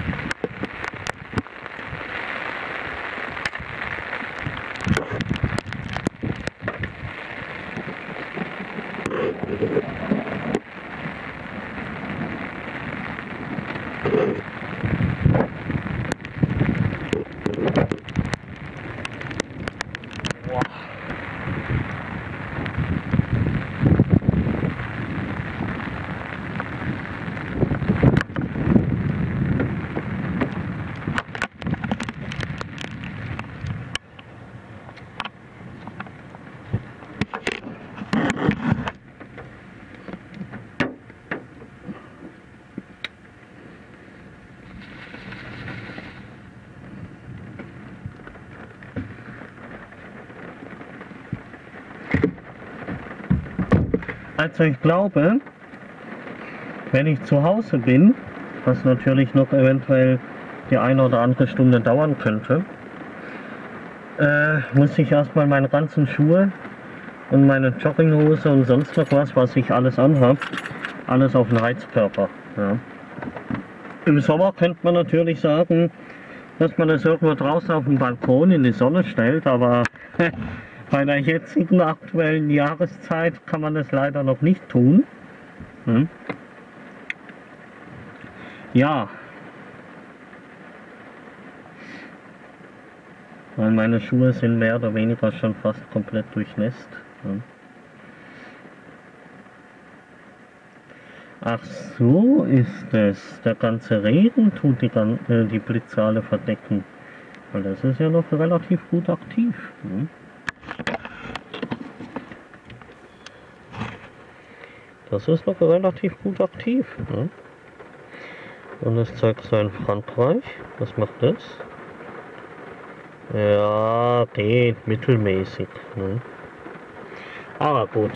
Also ich glaube, wenn ich zu Hause bin, was natürlich noch eventuell die eine oder andere Stunde dauern könnte, äh, muss ich erstmal meine ganzen Schuhe und meine Jogginghose und sonst noch was, was ich alles anhabe, alles auf den Heizkörper. Ja. Im Sommer könnte man natürlich sagen, dass man das irgendwo draußen auf dem Balkon in die Sonne stellt, aber bei der jetzigen aktuellen Jahreszeit kann man das leider noch nicht tun. Hm. Ja. Weil meine Schuhe sind mehr oder weniger schon fast komplett durchnässt. Hm. Ach so ist es. Der ganze Regen tut die, gan- äh, die Blitze alle verdecken. Weil das ist ja noch relativ gut aktiv. Ne? Das ist noch relativ gut aktiv. Ne? Und es zeigt so in Frankreich. Was macht das? Ja, geht mittelmäßig. Ne? Aber gut.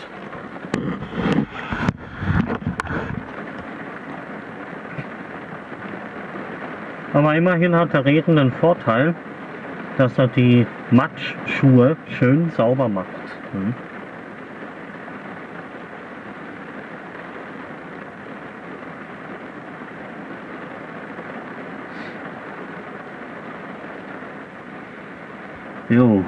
Aber immerhin hat der Regen den Vorteil, dass er die Matschschuhe schön sauber macht. Ne? Jo.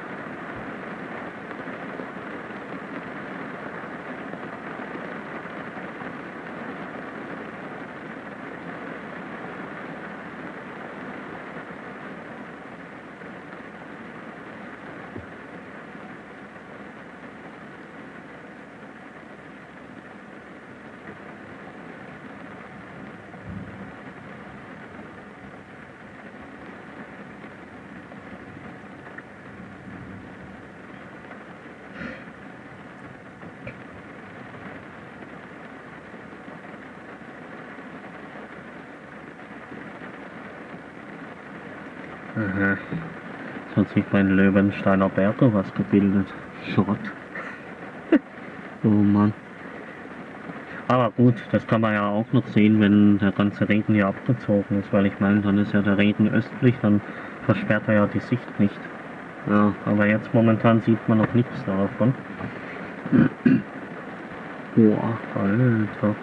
Aha. Jetzt hat sich bei den Löwensteiner Berge was gebildet. Schrott. Oh Mann. Aber gut, das kann man ja auch noch sehen, wenn der ganze Regen hier abgezogen ist, weil ich meine, dann ist ja der Regen östlich, dann versperrt er ja die Sicht nicht. Ja, aber jetzt momentan sieht man noch nichts davon. Boah, Alter.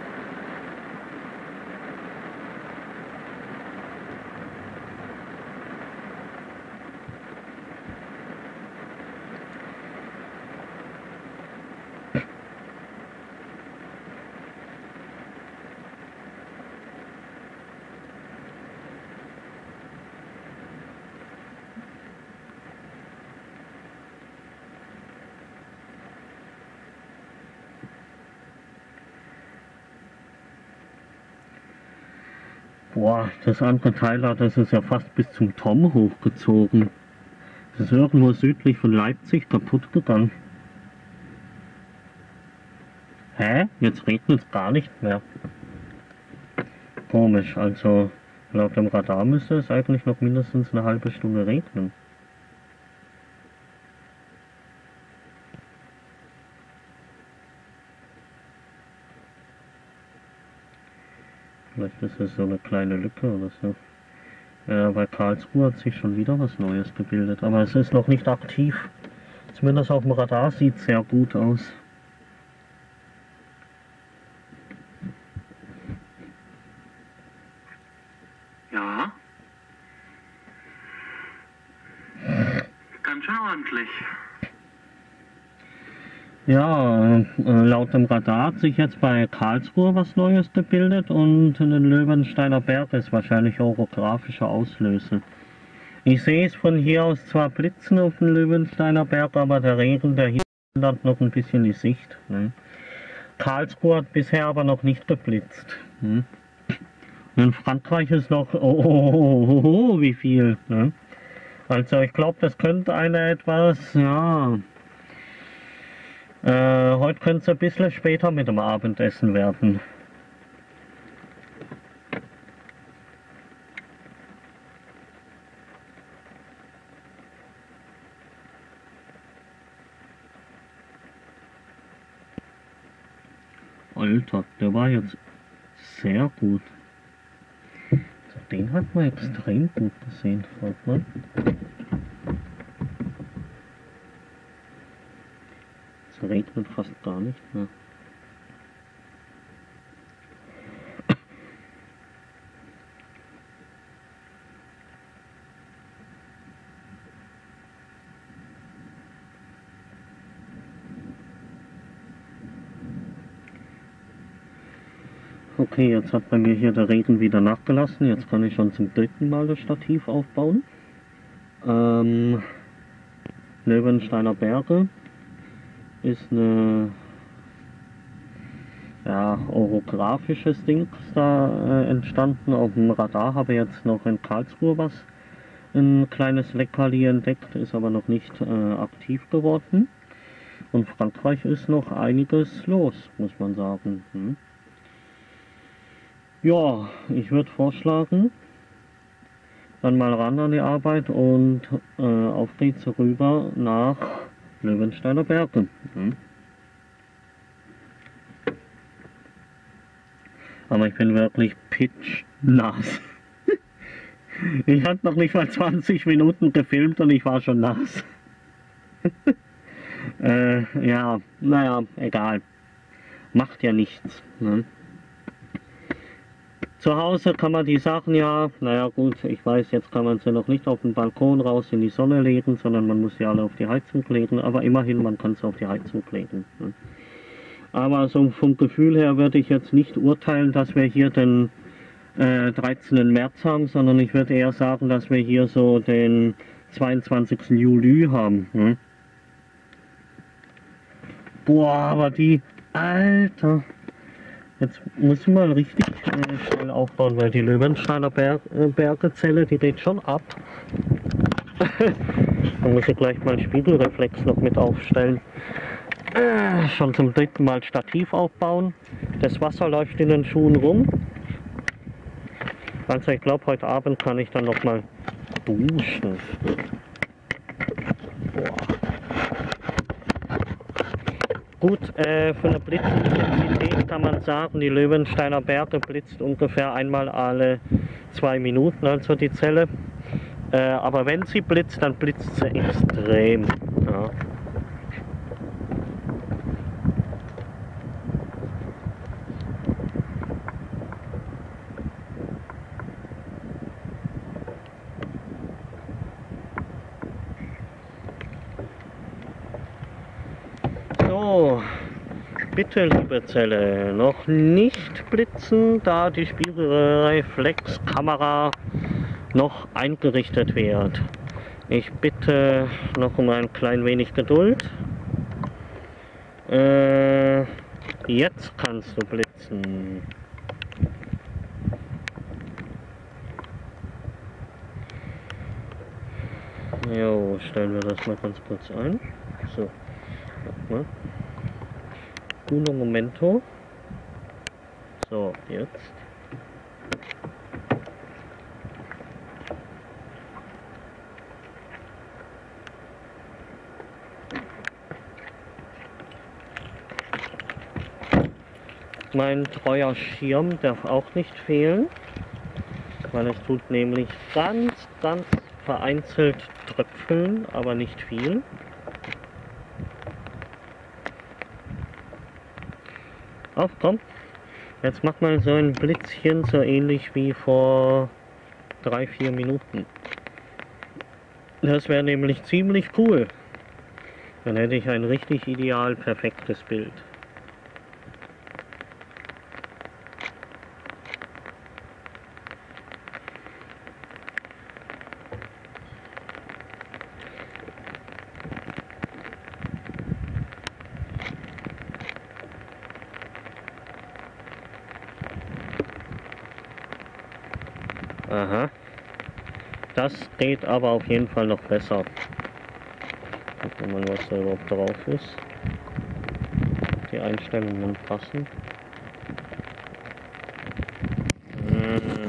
Boah, das andere Teil hat, das ist ja fast bis zum Tom hochgezogen. Das ist irgendwo südlich von Leipzig kaputt gegangen. Hä? Jetzt regnet es gar nicht mehr. Komisch, also laut dem Radar müsste es eigentlich noch mindestens eine halbe Stunde regnen. Vielleicht ist es so eine kleine Lücke oder so. Ja, bei Karlsruhe hat sich schon wieder was Neues gebildet, aber es ist noch nicht aktiv. Zumindest auf dem Radar sieht es sehr gut aus. Ja. Ganz schön ordentlich. Ja, äh, laut dem Radar hat sich jetzt bei Karlsruhe was Neues gebildet und in den Löwensteiner Berg ist wahrscheinlich orographischer Auslöser. Ich sehe es von hier aus zwar blitzen auf den Löwensteiner Berg, aber der Regen, der hier hindert noch ein bisschen die Sicht. Ne? Karlsruhe hat bisher aber noch nicht geblitzt. Ne? In Frankreich ist noch, oh, oh, oh, oh, oh wie viel. Ne? Also ich glaube, das könnte eine etwas, ja... Äh, heute könnte es ein bisschen später mit dem Abendessen werden. Alter, der war jetzt sehr gut. Also den hat man extrem gut gesehen, fragt man. Es regnet fast gar nicht mehr. Okay, jetzt hat bei mir hier der Regen wieder nachgelassen. Jetzt kann ich schon zum dritten Mal das Stativ aufbauen. Ähm, Löwensteiner Berge ist eine ja, orographisches Ding da äh, entstanden. Auf dem Radar habe ich jetzt noch in Karlsruhe was, ein kleines Leckerli entdeckt, ist aber noch nicht äh, aktiv geworden. Und Frankreich ist noch einiges los, muss man sagen. Hm. Ja, ich würde vorschlagen, dann mal ran an die Arbeit und äh, auf geht's rüber nach Löwensteiner Berge. Hm. Aber ich bin wirklich pitchnass. Ich hatte noch nicht mal zwanzig Minuten gefilmt und ich war schon nass. äh, ja, naja, egal. Macht ja nichts. Ne? Zu Hause kann man die Sachen ja, naja gut, ich weiß, jetzt kann man sie noch nicht auf den Balkon raus in die Sonne legen, sondern man muss sie alle auf die Heizung legen, aber immerhin, man kann sie auf die Heizung legen. Ne? Aber so vom Gefühl her würde ich jetzt nicht urteilen, dass wir hier den äh, dreizehnten März haben, sondern ich würde eher sagen, dass wir hier so den zweiundzwanzigsten Juli haben. Hm? Boah, aber die, Alter, jetzt muss ich mal richtig äh, schnell aufbauen, weil die Löwensteiner Berg, äh, Bergezelle, die geht schon ab. Dann muss ich gleich mal Spiegelreflex noch mit aufstellen. Äh, schon zum dritten Mal Stativ aufbauen. Das Wasser läuft in den Schuhen rum. Also ich glaube, heute Abend kann ich dann noch mal duschen. Boah. Gut, äh, von der Blitzintensität kann man sagen, die Löwensteiner Berge blitzt ungefähr einmal alle zwei Minuten, also die Zelle. Äh, aber wenn sie blitzt, dann blitzt sie extrem. Ja. So, bitte liebe Zelle, noch nicht blitzen, da die Spiegelreflexkamera noch eingerichtet wird. Ich bitte noch um ein klein wenig Geduld. Äh, jetzt kannst du blitzen. Jo, stellen wir das mal ganz kurz ein. So, mal. Uno momento. So, jetzt. Mein treuer Schirm darf auch nicht fehlen, weil es tut nämlich ganz, ganz vereinzelt tröpfeln, aber nicht viel. Auf, komm. Jetzt mach mal so ein Blitzchen, so ähnlich wie vor drei, vier Minuten. Das wäre nämlich ziemlich cool. Dann hätte ich ein richtig ideal perfektes Bild. Aha. Das geht aber auf jeden Fall noch besser. Gucken wir mal, was da überhaupt drauf ist. Die Einstellungen passen. Hm.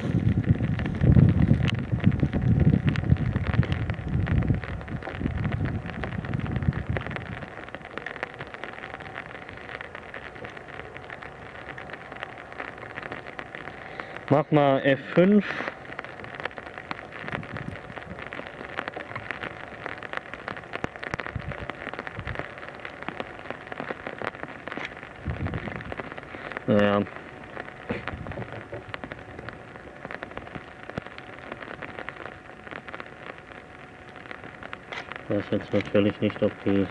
Mach mal F fünf. Naja. Ich weiß jetzt natürlich nicht, ob die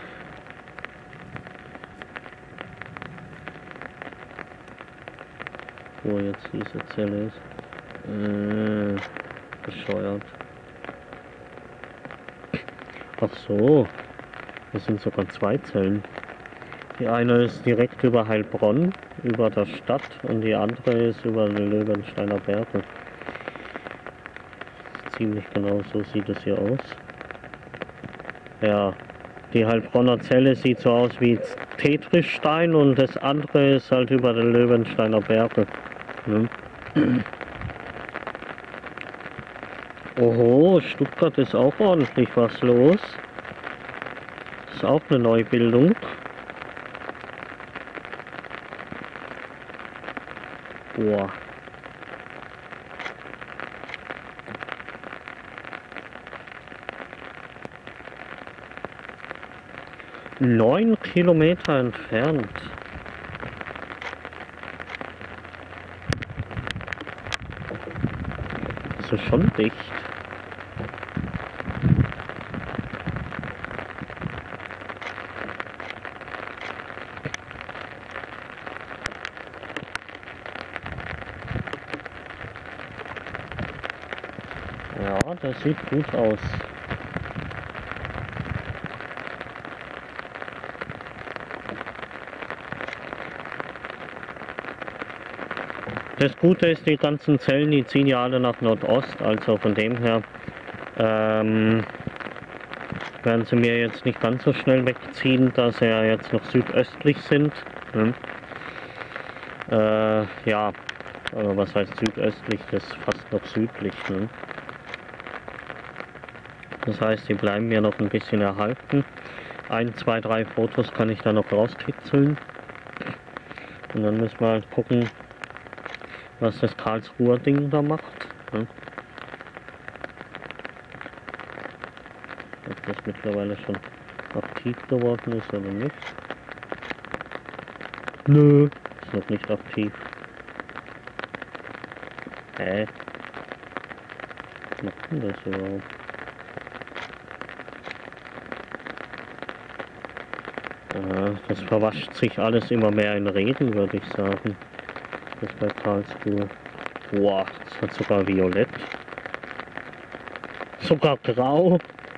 wo jetzt diese Zelle ist. Äh, bescheuert. Ach so, das sind sogar zwei Zellen. Die eine ist direkt über Heilbronn, über der Stadt, und die andere ist über die Löwensteiner Berge. Ziemlich genau so sieht es hier aus. Ja, die Heilbronner Zelle sieht so aus wie Tetrisstein und das andere ist halt über die Löwensteiner Berge. Hm. Oho, Stuttgart ist auch ordentlich was los. Ist auch eine Neubildung. Boah. Neun Kilometer entfernt. Das ist schon dicht. Ja, das sieht gut aus. Das Gute ist, die ganzen Zellen, die ziehen ja alle nach Nordost, also von dem her ähm, werden sie mir jetzt nicht ganz so schnell wegziehen, da sie ja jetzt noch südöstlich sind. Hm. Äh, ja, also was heißt südöstlich, das ist fast noch südlich. Hm. Das heißt, die bleiben mir noch ein bisschen erhalten. Ein, zwei, drei Fotos kann ich da noch rauskitzeln. Und dann müssen wir halt gucken, was das Karlsruher Ding da macht. Hm. Ob das mittlerweile schon aktiv geworden ist oder nicht. Nö, ist noch nicht aktiv. Hä? Was macht denn das überhaupt? Ja, das verwascht sich alles immer mehr in Regen, würde ich sagen. Das bei Karlsruhe. Boah, das hat sogar violett. Sogar grau.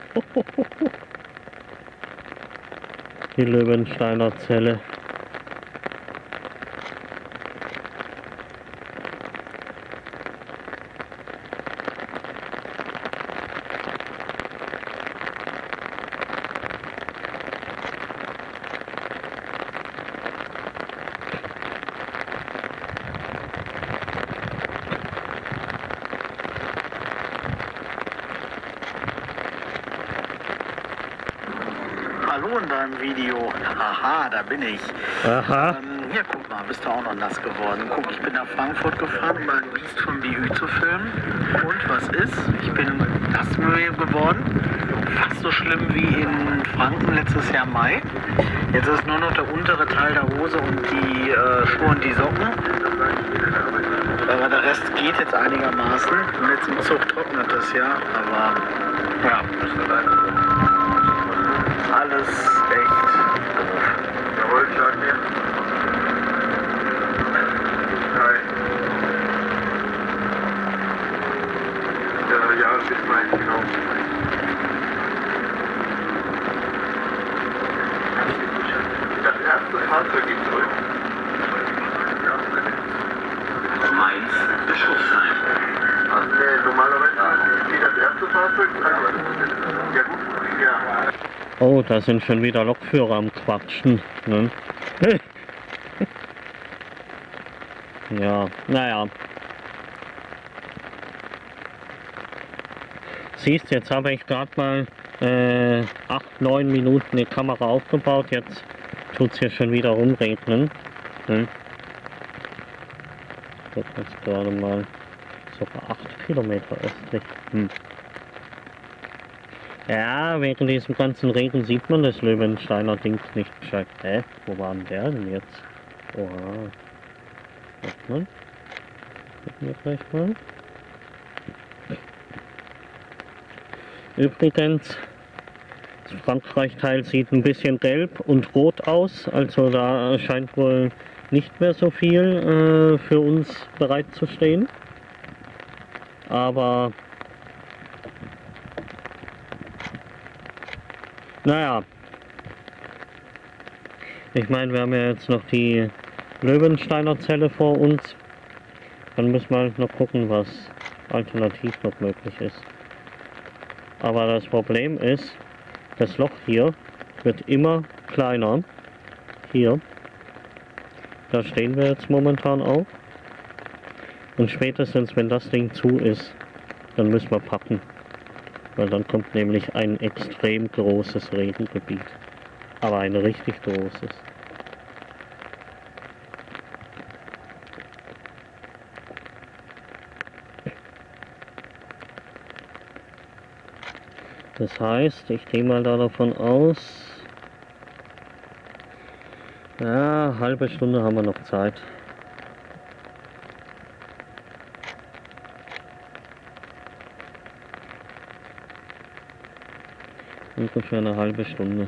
Die Löwensteiner Zelle. Hallo in deinem Video. Haha, da bin ich. Aha. Ähm, hier, guck mal, bist du auch noch nass geworden. Guck, ich bin nach Frankfurt gefahren, um mal ein Biest vom B Ü zu filmen. Und was ist? Ich bin nassmüde geworden. Fast so schlimm wie in Franken letztes Jahr Mai. Jetzt ist nur noch der untere Teil der Hose und die äh, Schuhe und die Socken. Aber der Rest geht jetzt einigermaßen. Und jetzt im Zug trocknet das ja. Aber ja, alles echt doof. Jawohl, schlag mir. Hi. Ja, ja, bis mein, genau. Das erste Fahrzeug geht zurück. Mainz, Bischofsheim. Also, nee, normalerweise geht das erste Fahrzeug. Ja, gut, ja. Oh, da sind schon wieder Lokführer am Quatschen. Ne? Ja, naja. Siehst, jetzt habe ich gerade mal äh, acht, neun Minuten die Kamera aufgebaut. Jetzt tut es hier schon wieder rumregnen. Ne? Ich guck jetzt gerade mal. Sogar acht Kilometer östlich. Hm. Ja, während diesem ganzen Regen sieht man das Löwensteiner Ding nicht gescheit. Hä? Wo war denn der denn jetzt? Oha. Warte mal. Gucken wir gleich mal. Übrigens, das Frankreich-Teil sieht ein bisschen gelb und rot aus. Also da scheint wohl nicht mehr so viel äh, für uns bereit zu stehen. Aber naja, Ich meine, wir haben ja jetzt noch die Löwensteiner Zelle vor uns. Dann müssen wir halt noch gucken, was alternativ noch möglich ist. Aber das Problem ist, das Loch hier wird immer kleiner. Hier. Da stehen wir jetzt momentan auch. Und spätestens, wenn das Ding zu ist, dann müssen wir packen. Weil dann kommt nämlich ein extrem großes Regengebiet. Aber ein richtig großes. Das heißt, ich gehe mal da davon aus, ja, halbe Stunde haben wir noch Zeit. Ungefähr eine halbe Stunde.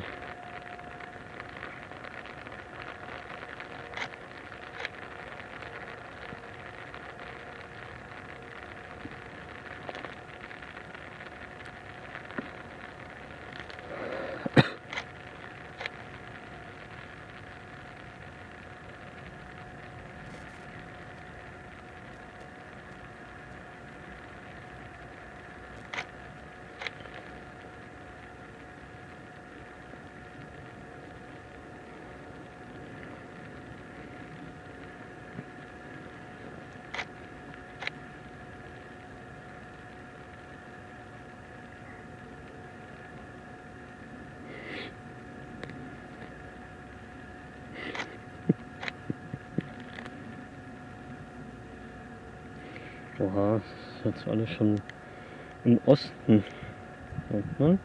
Oha, das ist jetzt alles schon im Osten. Mhm.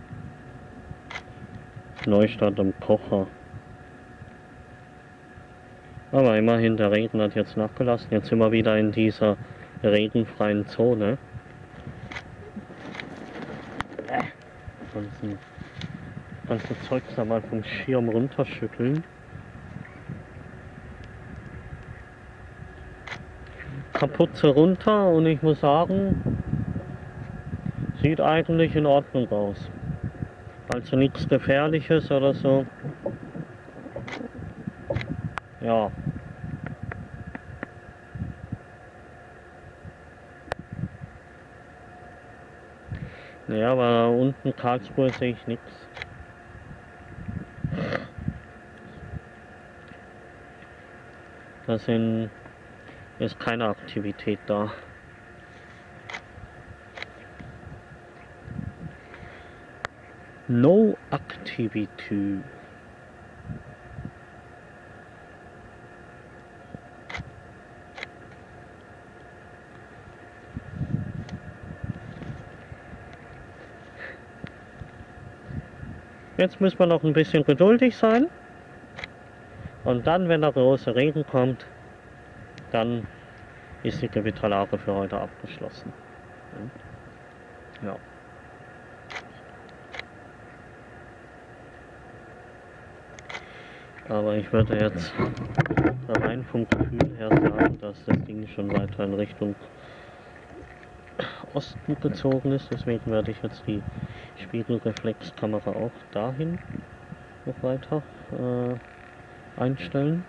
Neustart am Kocher. Aber immerhin, der Regen hat jetzt nachgelassen. Jetzt sind wir wieder in dieser regenfreien Zone. Äh, ganzen, ganze Zeugs da mal vom Schirm runterschütteln. Kapuze runter und ich muss sagen, sieht eigentlich in Ordnung aus. Also nichts Gefährliches oder so. Ja. Ja, aber da unten Karlsruhe sehe ich nichts. Da sind ist keine Aktivität da. No Activity. Jetzt müssen wir noch ein bisschen geduldig sein. Und dann, wenn der große Regen kommt, dann ist die Gewitterlage für heute abgeschlossen. Ja. Aber ich würde jetzt rein vom Gefühl her sagen, dass das Ding schon weiter in Richtung Osten gezogen ist. Deswegen werde ich jetzt die Spiegelreflexkamera auch dahin noch weiter äh, einstellen.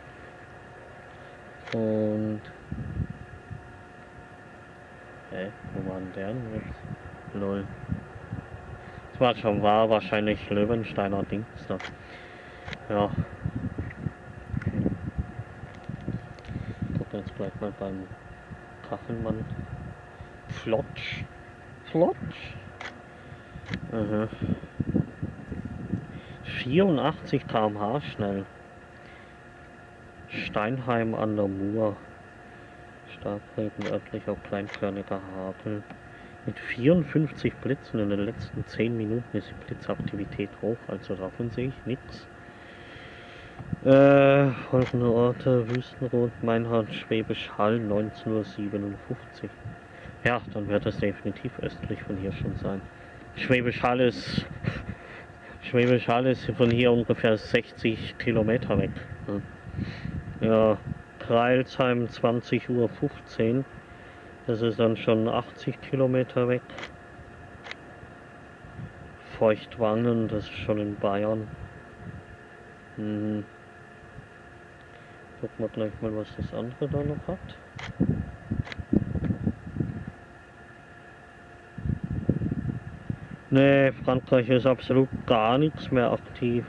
Und hä, wo war denn der denn jetzt? Lol. Das war schon wahr, wahrscheinlich Löwensteiner Dings da. Ja. Ich gucke jetzt gleich mal beim Kachelmann. Flotsch. Flotsch. Aha. vierundachtzig Kilometer pro Stunde schnell. Steinheim an der Mur. Starkregen örtlich auf kleinkörniger Hagel. Mit vierundfünfzig Blitzen in den letzten zehn Minuten ist die Blitzaktivität hoch, also davon sehe ich nichts. Äh, folgende Orte: Wüstenrot, Meinhard, Schwäbisch Hall, neunzehn Uhr siebenundfünfzig. Ja, dann wird es definitiv östlich von hier schon sein. Schwäbisch Hall ist, Schwäbisch Hall ist von hier ungefähr sechzig Kilometer weg. Ja, Kreilsheim zwanzig Uhr fünfzehn. Das ist dann schon achtzig Kilometer weg. Feuchtwangen, das ist schon in Bayern. Hm. Gucken wir gleich mal, was das andere da noch hat. Nee, Frankreich ist absolut gar nichts mehr aktiv.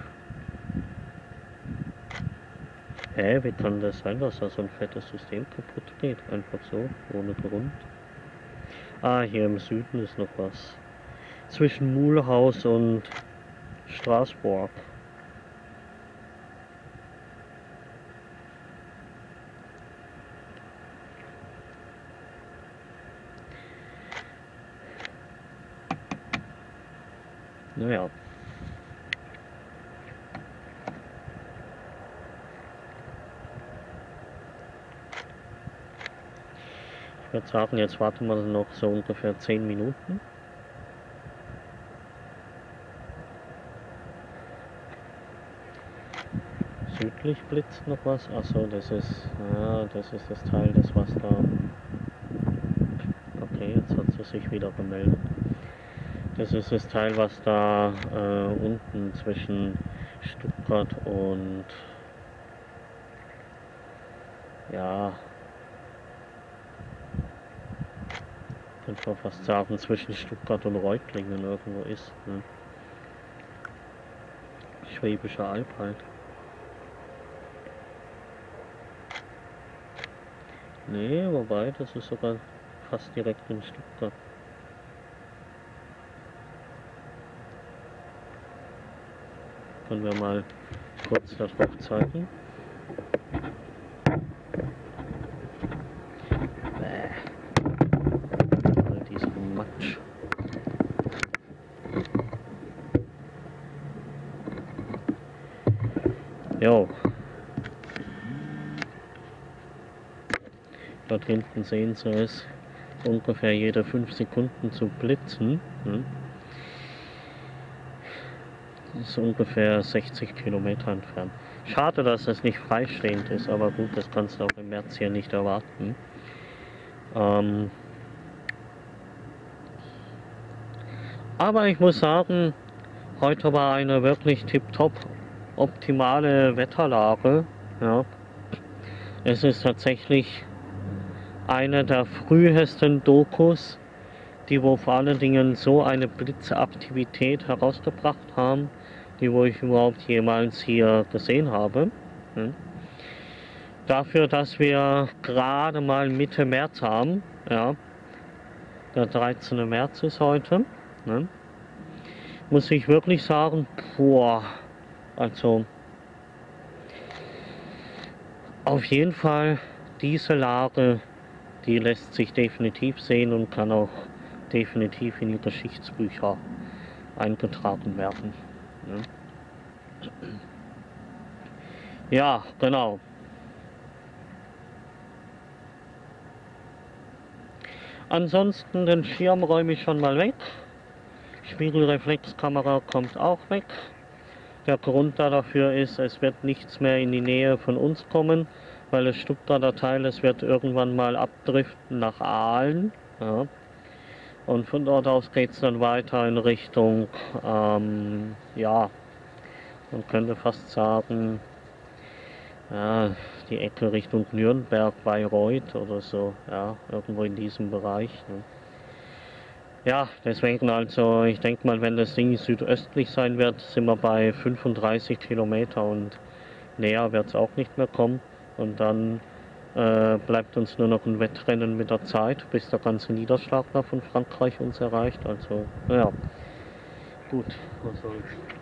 Hä, wie kann das sein, dass da so ein fettes System kaputt geht? Einfach so, ohne Grund. Ah, hier im Süden ist noch was. Zwischen Mulhouse und Straßburg. Naja. Ich würde sagen, jetzt warten wir noch so ungefähr zehn Minuten. Südlich blitzt noch was. Achso, das ist, ah, das ist das Teil, das was da. Okay, jetzt hat sie sich wieder gemeldet. Das ist das Teil, was da äh, unten zwischen Stuttgart und, ja, könnte man fast sagen, zwischen Stuttgart und Reutlingen irgendwo ist. Ne? Schwäbische Alb halt. Nee, wobei, das ist sogar fast direkt in Stuttgart. Können wir mal kurz darauf zeigen. Bäh. All diesen Matsch. Jo. Dort hinten sehen Sie es, ungefähr jede fünf Sekunden zu blitzen. Hm? Das ist ungefähr sechzig Kilometer entfernt. Schade, dass es nicht freistehend ist, aber gut, das kannst du auch im März hier nicht erwarten. Ähm aber ich muss sagen, heute war eine wirklich tipptopp optimale Wetterlage. Ja. Es ist tatsächlich eine der frühesten Dokus, die wo vor allen Dingen so eine Blitzaktivität herausgebracht haben, die wo ich überhaupt jemals hier gesehen habe. Hm. Dafür, dass wir gerade mal Mitte März haben, ja, der dreizehnte März ist heute, ne, muss ich wirklich sagen, boah, also auf jeden Fall diese Lage, die lässt sich definitiv sehen und kann auch definitiv in die Geschichtsbücher eingetragen werden. Ja, genau. Ansonsten den Schirm räume ich schon mal weg. Spiegelreflexkamera kommt auch weg. Der Grund dafür ist, es wird nichts mehr in die Nähe von uns kommen, weil das Stuttgarter Teil, es wird irgendwann mal abdriften nach Aalen. Ja. Und von dort aus geht es dann weiter in Richtung, ähm, ja, man könnte fast sagen, ja, die Ecke Richtung Nürnberg, Bayreuth oder so, ja, irgendwo in diesem Bereich. Ne. Ja, deswegen also, ich denke mal, wenn das Ding südöstlich sein wird, sind wir bei fünfunddreißig Kilometer und näher wird es auch nicht mehr kommen. Und dann äh, bleibt uns nur noch ein Wettrennen mit der Zeit, bis der ganze Niederschlag da von Frankreich uns erreicht. Also, ja, gut, was soll's.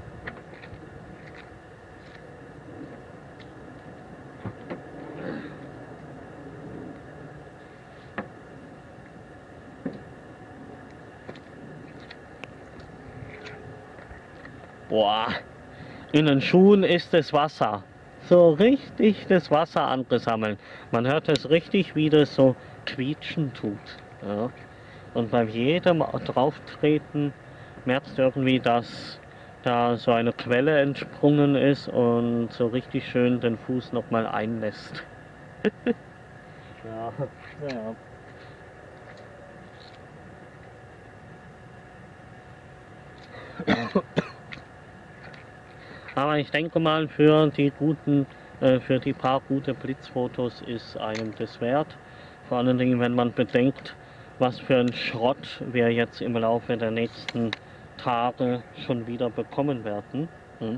Boah, in den Schuhen ist das Wasser. So richtig das Wasser angesammelt. Man hört es richtig, wie das so quietschen tut. Ja. Und beim jedem Drauftreten merkst du irgendwie, dass da so eine Quelle entsprungen ist und so richtig schön den Fuß nochmal einlässt. Ja, ja. Aber ich denke mal, für die guten äh, für die paar gute Blitzfotos ist einem das wert. Vor allen Dingen, wenn man bedenkt, was für ein Schrott wir jetzt im Laufe der nächsten Tage schon wieder bekommen werden. Hm.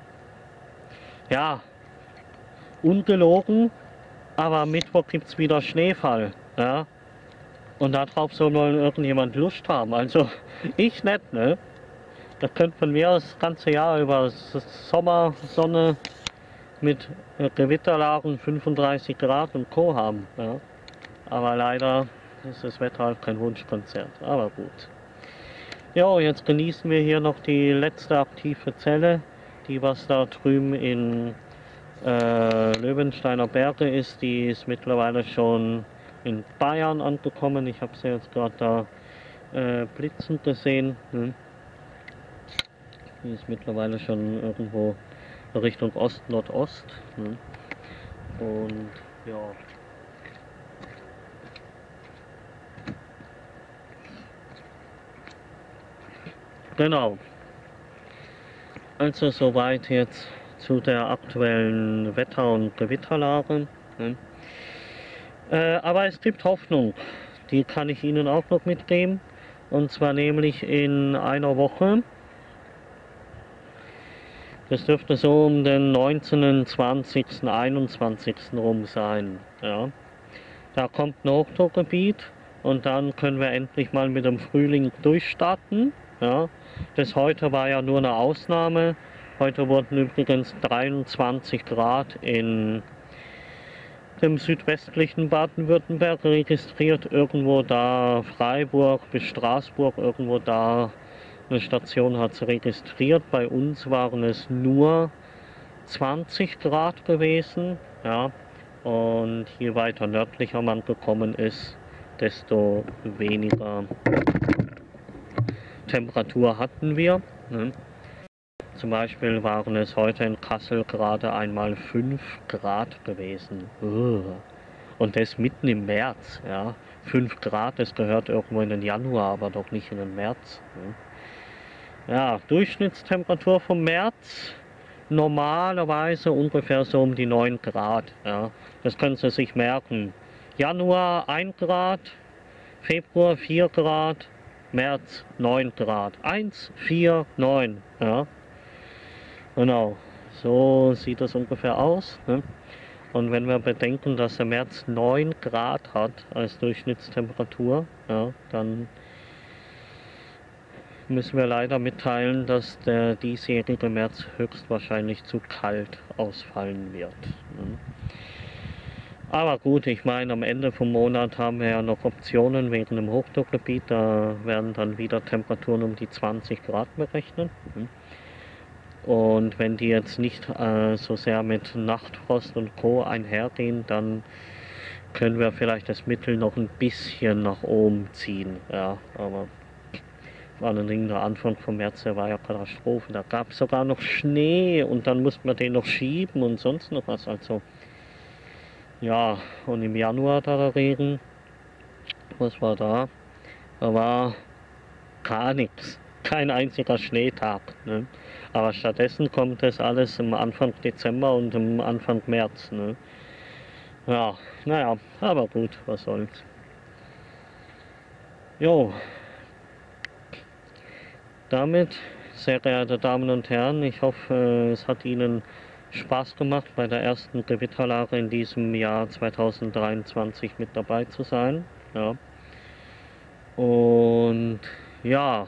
Ja, ungelogen, aber am Mittwoch gibt es wieder Schneefall. Ja? Und darauf soll mal irgendjemand Lust haben. Also ich nicht, ne? Da könnte von mir das ganze Jahr über Sommer, Sonne mit Gewitterlagen, fünfunddreißig Grad und Co. haben. Ja? Aber leider ist das Wetter halt kein Wunschkonzert. Aber gut. Ja, jetzt genießen wir hier noch die letzte aktive Zelle, die was da drüben in äh, Löwensteiner Berge ist. Die ist mittlerweile schon in Bayern angekommen. Ich habe sie jetzt gerade da äh, blitzend gesehen. Hm. Die ist mittlerweile schon irgendwo Richtung Ost-Nordost. Hm. Und ja. Genau. Also soweit jetzt zu der aktuellen Wetter- und Gewitterlage. Hm. Äh, aber es gibt Hoffnung. Die kann ich Ihnen auch noch mitgeben. Und zwar nämlich in einer Woche. Das dürfte so um den neunzehnten, zwanzigsten, einundzwanzigsten rum sein. Ja. Da kommt ein Hochdruckgebiet und dann können wir endlich mal mit dem Frühling durchstarten. Ja. Das heute war ja nur eine Ausnahme. Heute wurden übrigens dreiundzwanzig Grad in dem südwestlichen Baden-Württemberg registriert. Irgendwo da Freiburg bis Straßburg, irgendwo da eine Station hat es registriert. Bei uns waren es nur zwanzig Grad gewesen. Ja. Und je weiter nördlicher man gekommen ist, desto weniger Temperatur hatten wir. Ne? Zum Beispiel waren es heute in Kassel gerade einmal fünf Grad gewesen. Und das mitten im März. Ja. fünf Grad, das gehört irgendwo in den Januar, aber doch nicht in den März. Ne? Ja, Durchschnittstemperatur vom März normalerweise ungefähr so um die neun Grad. Ja. Das können Sie sich merken. Januar ein Grad, Februar vier Grad, März neun Grad. eins, vier, neun. Ja. Genau, so sieht das ungefähr aus. Ne? Und wenn wir bedenken, dass der März neun Grad hat als Durchschnittstemperatur, ja, dann müssen wir leider mitteilen, dass der diesjährige März höchstwahrscheinlich zu kalt ausfallen wird. Ne? Aber gut, ich meine, am Ende vom Monat haben wir ja noch Optionen wegen dem Hochdruckgebiet. Da werden dann wieder Temperaturen um die zwanzig Grad berechnet. Ne? Und wenn die jetzt nicht äh, so sehr mit Nachtfrost und Co. einhergehen, dann können wir vielleicht das Mittel noch ein bisschen nach oben ziehen. Ja, aber vor allen Dingen der Anfang vom März, der war ja Katastrophe. Da gab es sogar noch Schnee und dann musste man den noch schieben und sonst noch was. Also ja, und im Januar da der Regen, was war da? Da war gar nichts. Kein einziger Schneetag. Ne? Aber stattdessen kommt das alles im Anfang Dezember und im Anfang März. Ne? Ja, naja, aber gut, was soll's. Jo. Damit, sehr geehrte Damen und Herren, ich hoffe, es hat Ihnen Spaß gemacht, bei der ersten Gewitterlage in diesem Jahr zweitausenddreiundzwanzig mit dabei zu sein. Ja. Und ja,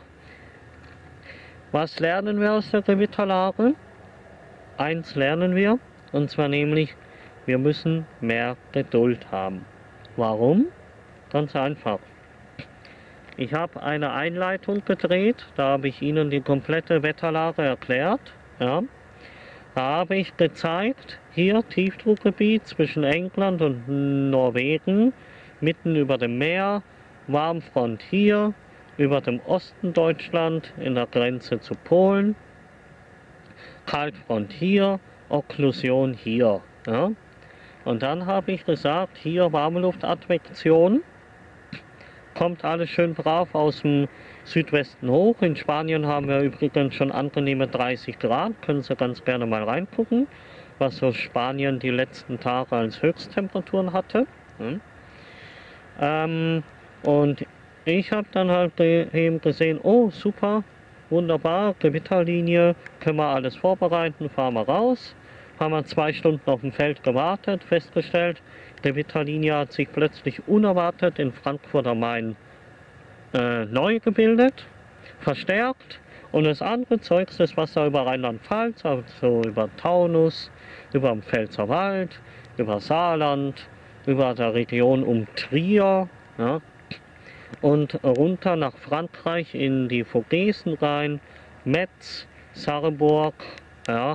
was lernen wir aus der Gewitterlage? Eins lernen wir, und zwar nämlich, wir müssen mehr Geduld haben. Warum? Ganz einfach. Ich habe eine Einleitung gedreht, da habe ich Ihnen die komplette Wetterlage erklärt. Ja. Da habe ich gezeigt, hier Tiefdruckgebiet zwischen England und Norwegen, mitten über dem Meer, Warmfront hier, über dem Osten Deutschland in der Grenze zu Polen, Kaltfront hier, Okklusion hier. Ja. Und dann habe ich gesagt, hier Warmluftadvektion, kommt alles schön brav aus dem Südwesten hoch. In Spanien haben wir übrigens schon angenehme dreißig Grad, können Sie ganz gerne mal reingucken. was so Spanien die letzten Tage als Höchsttemperaturen hatte. Hm. Ähm, und ich habe dann halt eben gesehen, oh super, wunderbar, Gewitterlinie, können wir alles vorbereiten, fahren wir raus. Haben wir zwei Stunden auf dem Feld gewartet, festgestellt, Gewitterlinie hat sich plötzlich unerwartet in Frankfurt am Main äh, neu gebildet, verstärkt. Und das andere Zeug, das Wasser über Rheinland-Pfalz, also über Taunus, über den Pfälzerwald, über Saarland, über der Region um Trier, ja, und runter nach Frankreich in die Vogesen rein, Metz, Sarrebourg, ja,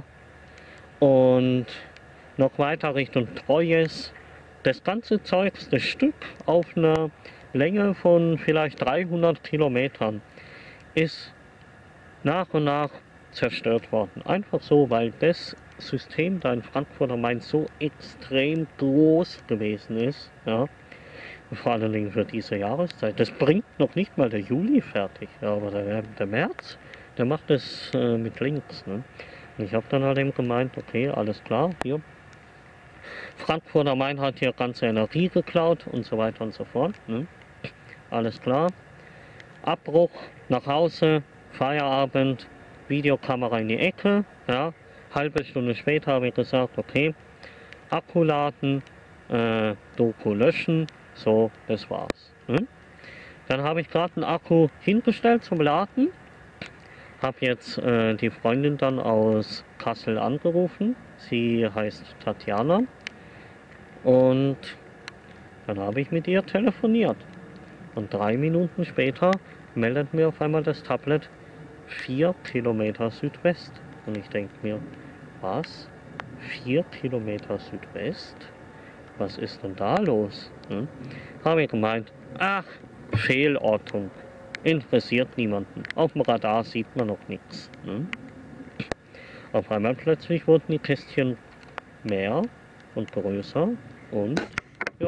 und noch weiter Richtung Troyes. Das ganze Zeug, das Stück auf einer Länge von vielleicht dreihundert Kilometern, ist nach und nach zerstört worden. Einfach so, weil das System da in Frankfurt am Main so extrem groß gewesen ist, ja, vor allen Dingen für diese Jahreszeit. Das bringt noch nicht mal der Juli fertig, ja, aber der, der März, der macht das äh, mit links. Ne? Und ich habe dann halt eben gemeint, okay, alles klar, hier. Frankfurt am Main hat hier ganze Energie geklaut und so weiter und so fort. Ne? Alles klar. Abbruch, nach Hause, Feierabend, Videokamera in die Ecke. Ja. Halbe Stunde später habe ich gesagt, okay, Akku laden, äh, Doku löschen. So, das war's. Ne? Dann habe ich gerade einen Akku hingestellt zum Laden. Habe jetzt äh, die Freundin dann aus Kassel angerufen. Sie heißt Tatjana. Und dann habe ich mit ihr telefoniert. Und drei Minuten später meldet mir auf einmal das Tablet vier Kilometer Südwest. Und ich denke mir, was? vier Kilometer Südwest? Was ist denn da los? Hm? Habe ich gemeint, ach, Fehlortung. Interessiert niemanden. Auf dem Radar sieht man noch nichts. Hm? Auf einmal plötzlich wurden die Kästchen mehr und größer und ja.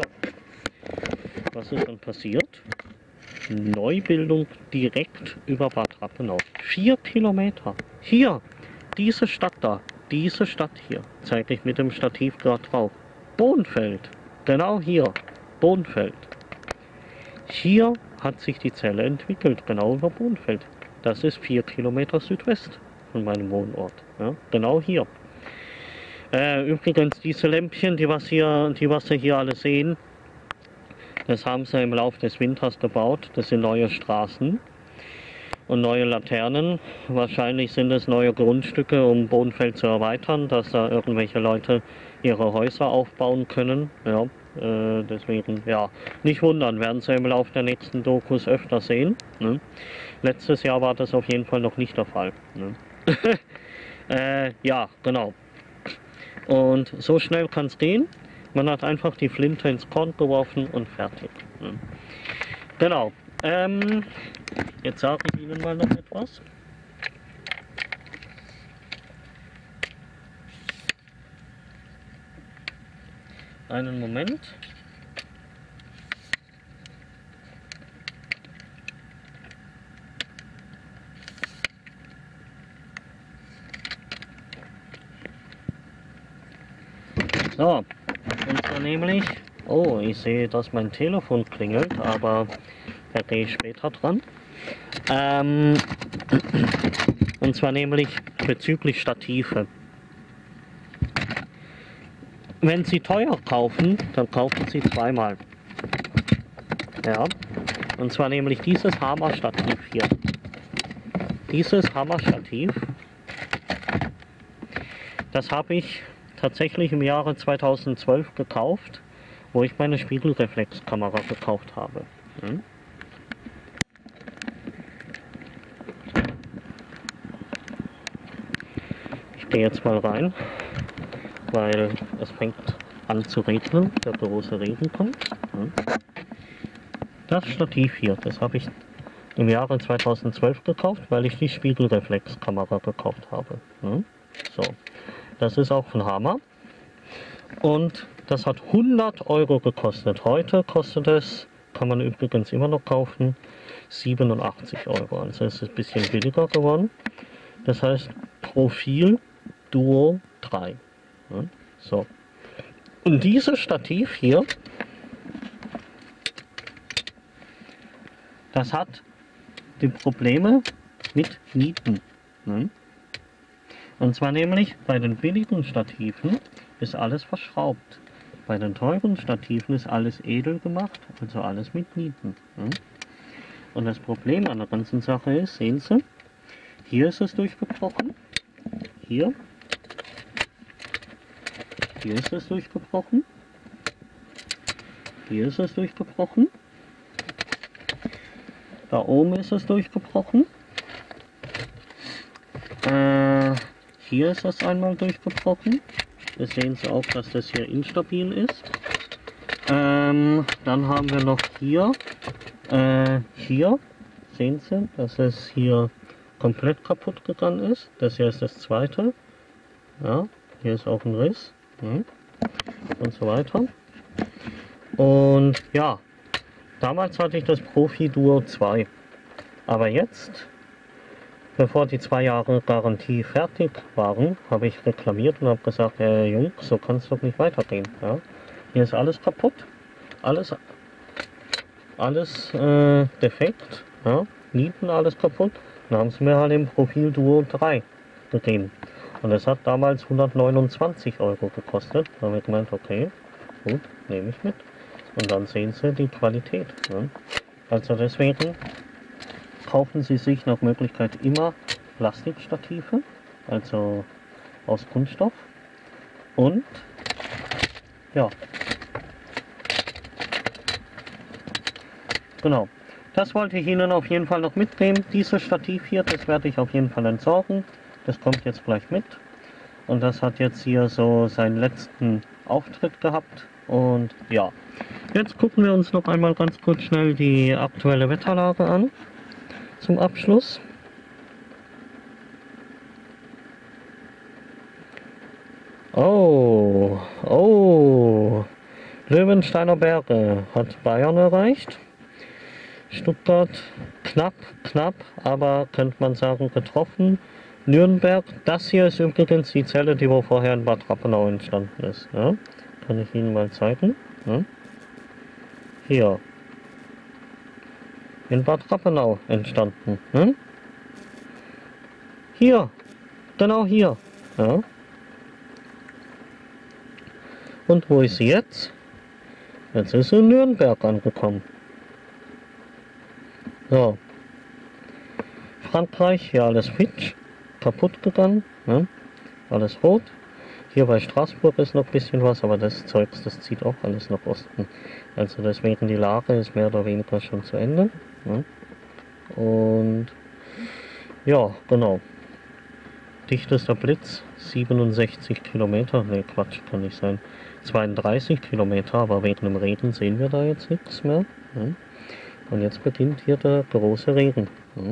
Was ist dann passiert? Neubildung direkt über Bad Rappenau. Vier Kilometer. Hier, diese Stadt da, diese Stadt hier, zeige ich mit dem Stativ gerade drauf. Bohnfeld, genau hier, Bohnfeld. Hier hat sich die Zelle entwickelt, genau über Bohnfeld. Das ist vier Kilometer Südwest von meinem Wohnort. Ja, genau hier. Äh, übrigens, diese Lämpchen, die was, hier, die was Sie hier alle sehen, das haben sie im Laufe des Winters gebaut. Das sind neue Straßen und neue Laternen. Wahrscheinlich sind es neue Grundstücke, um Bohnfeld zu erweitern, dass da irgendwelche Leute ihre Häuser aufbauen können. Ja, äh, deswegen, ja, nicht wundern, werden sie im Laufe der nächsten Dokus öfter sehen. Ne? Letztes Jahr war das auf jeden Fall noch nicht der Fall. Ne? äh, ja, genau. Und so schnell kann es gehen. Man hat einfach die Flinte ins Korn geworfen und fertig. Ne? Genau. Ähm, jetzt sage ich Ihnen mal noch etwas. Einen Moment. So, und zwar nämlich, oh, ich sehe, dass mein Telefon klingelt, aber da gehe ich später dran. Ähm, und zwar nämlich bezüglich Stative. Wenn Sie teuer kaufen, dann kaufen Sie zweimal. Ja, und zwar nämlich dieses Hammer-Stativ hier. Dieses Hammer-Stativ, das habe ich tatsächlich im Jahre zweitausendzwölf gekauft, wo ich meine Spiegelreflexkamera gekauft habe. Hm? Ich gehe jetzt mal rein, weil es fängt an zu regnen, der große Regen kommt. Hm? Das Stativ hier, das habe ich im Jahre zweitausendzwölf gekauft, weil ich die Spiegelreflexkamera gekauft habe. Hm? So. Das ist auch von Hammer und das hat hundert Euro gekostet. Heute kostet es, kann man übrigens immer noch kaufen, siebenundachtzig Euro. Also es ist ein bisschen billiger geworden. Das heißt Profil Duo drei. Ja, so. Und dieses Stativ hier, das hat die Probleme mit Nieten. Ne? Und zwar nämlich bei den billigen Stativen ist alles verschraubt. Bei den teuren Stativen ist alles edel gemacht, also alles mit Nieten. Ne? Und das Problem an der ganzen Sache ist, sehen Sie, hier ist es durchgebrochen, hier, hier ist es durchgebrochen, hier ist es durchgebrochen, da oben ist es durchgebrochen, äh, hier ist es einmal durchgebrochen, das sehen Sie auch, dass das hier instabil ist. Ähm, dann haben wir noch hier, äh, hier, sehen Sie, dass es hier komplett kaputt gegangen ist. Das hier ist das zweite. Ja, hier ist auch ein Riss. Ja, und so weiter. Und ja, damals hatte ich das Profi Duo zwei. Aber jetzt, bevor die zwei Jahre Garantie fertig waren, habe ich reklamiert und habe gesagt, äh, Jungs, so kann es doch nicht weitergehen. Ja, hier ist alles kaputt. Alles, alles äh, defekt. Ja, Nieten, alles kaputt. Dann haben sie mir halt im Profil Duo drei gegeben. Und das hat damals hundertneunundzwanzig Euro gekostet. Da habe ich gemeint, okay, gut, nehme ich mit. Und dann sehen Sie die Qualität. Ne? Also deswegen kaufen Sie sich nach Möglichkeit immer Plastikstative, also aus Kunststoff. Und ja, genau. Das wollte ich Ihnen auf jeden Fall noch mitnehmen. Dieses Stativ hier, das werde ich auf jeden Fall entsorgen. Das kommt jetzt gleich mit. Und das hat jetzt hier so seinen letzten Auftritt gehabt. Und ja, jetzt gucken wir uns noch einmal ganz kurz schnell die aktuelle Wetterlage an. Zum Abschluss. Oh, oh, Löwensteiner Berge hat Bayern erreicht. Stuttgart knapp, knapp, aber könnte man sagen getroffen. Nürnberg, das hier ist übrigens die Zelle, die wo vorher in Bad Rappenau entstanden ist. Ja? Kann ich Ihnen mal zeigen. Ja? Hier. In Bad Rappenau entstanden. Ja? Hier. Genau hier. Ja? Und wo ist sie jetzt? Jetzt ist sie in Nürnberg angekommen. So, Frankreich, hier alles Fitch, kaputt gegangen, ne? Alles rot. Hier bei Straßburg ist noch ein bisschen was, aber das Zeugs, das zieht auch alles nach Osten. Also deswegen die Lage ist mehr oder weniger schon zu Ende. Ne? Und ja, genau. Dichtester Blitz, siebenundsechzig Kilometer, ne Quatsch, kann nicht sein, zweiunddreißig Kilometer, aber wegen dem Regen sehen wir da jetzt nichts mehr. Ne? Und jetzt beginnt hier der große Regen.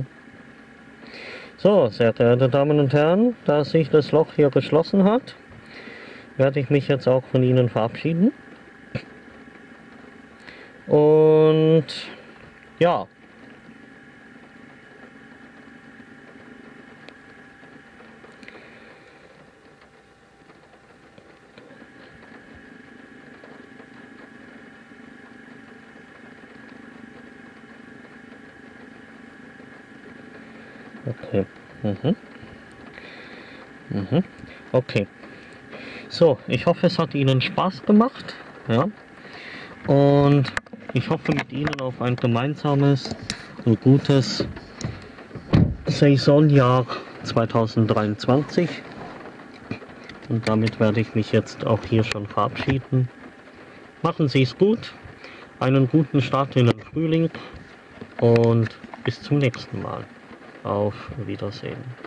So, sehr geehrte Damen und Herren, da sich das Loch hier geschlossen hat, werde ich mich jetzt auch von Ihnen verabschieden. Und ja. Okay. Mhm. Mhm. Okay. So, ich hoffe, es hat Ihnen Spaß gemacht. Ja. Und ich hoffe mit Ihnen auf ein gemeinsames und gutes Saisonjahr zweitausenddreiundzwanzig. Und damit werde ich mich jetzt auch hier schon verabschieden. Machen Sie es gut. Einen guten Start in den Frühling. Und bis zum nächsten Mal. Auf Wiedersehen.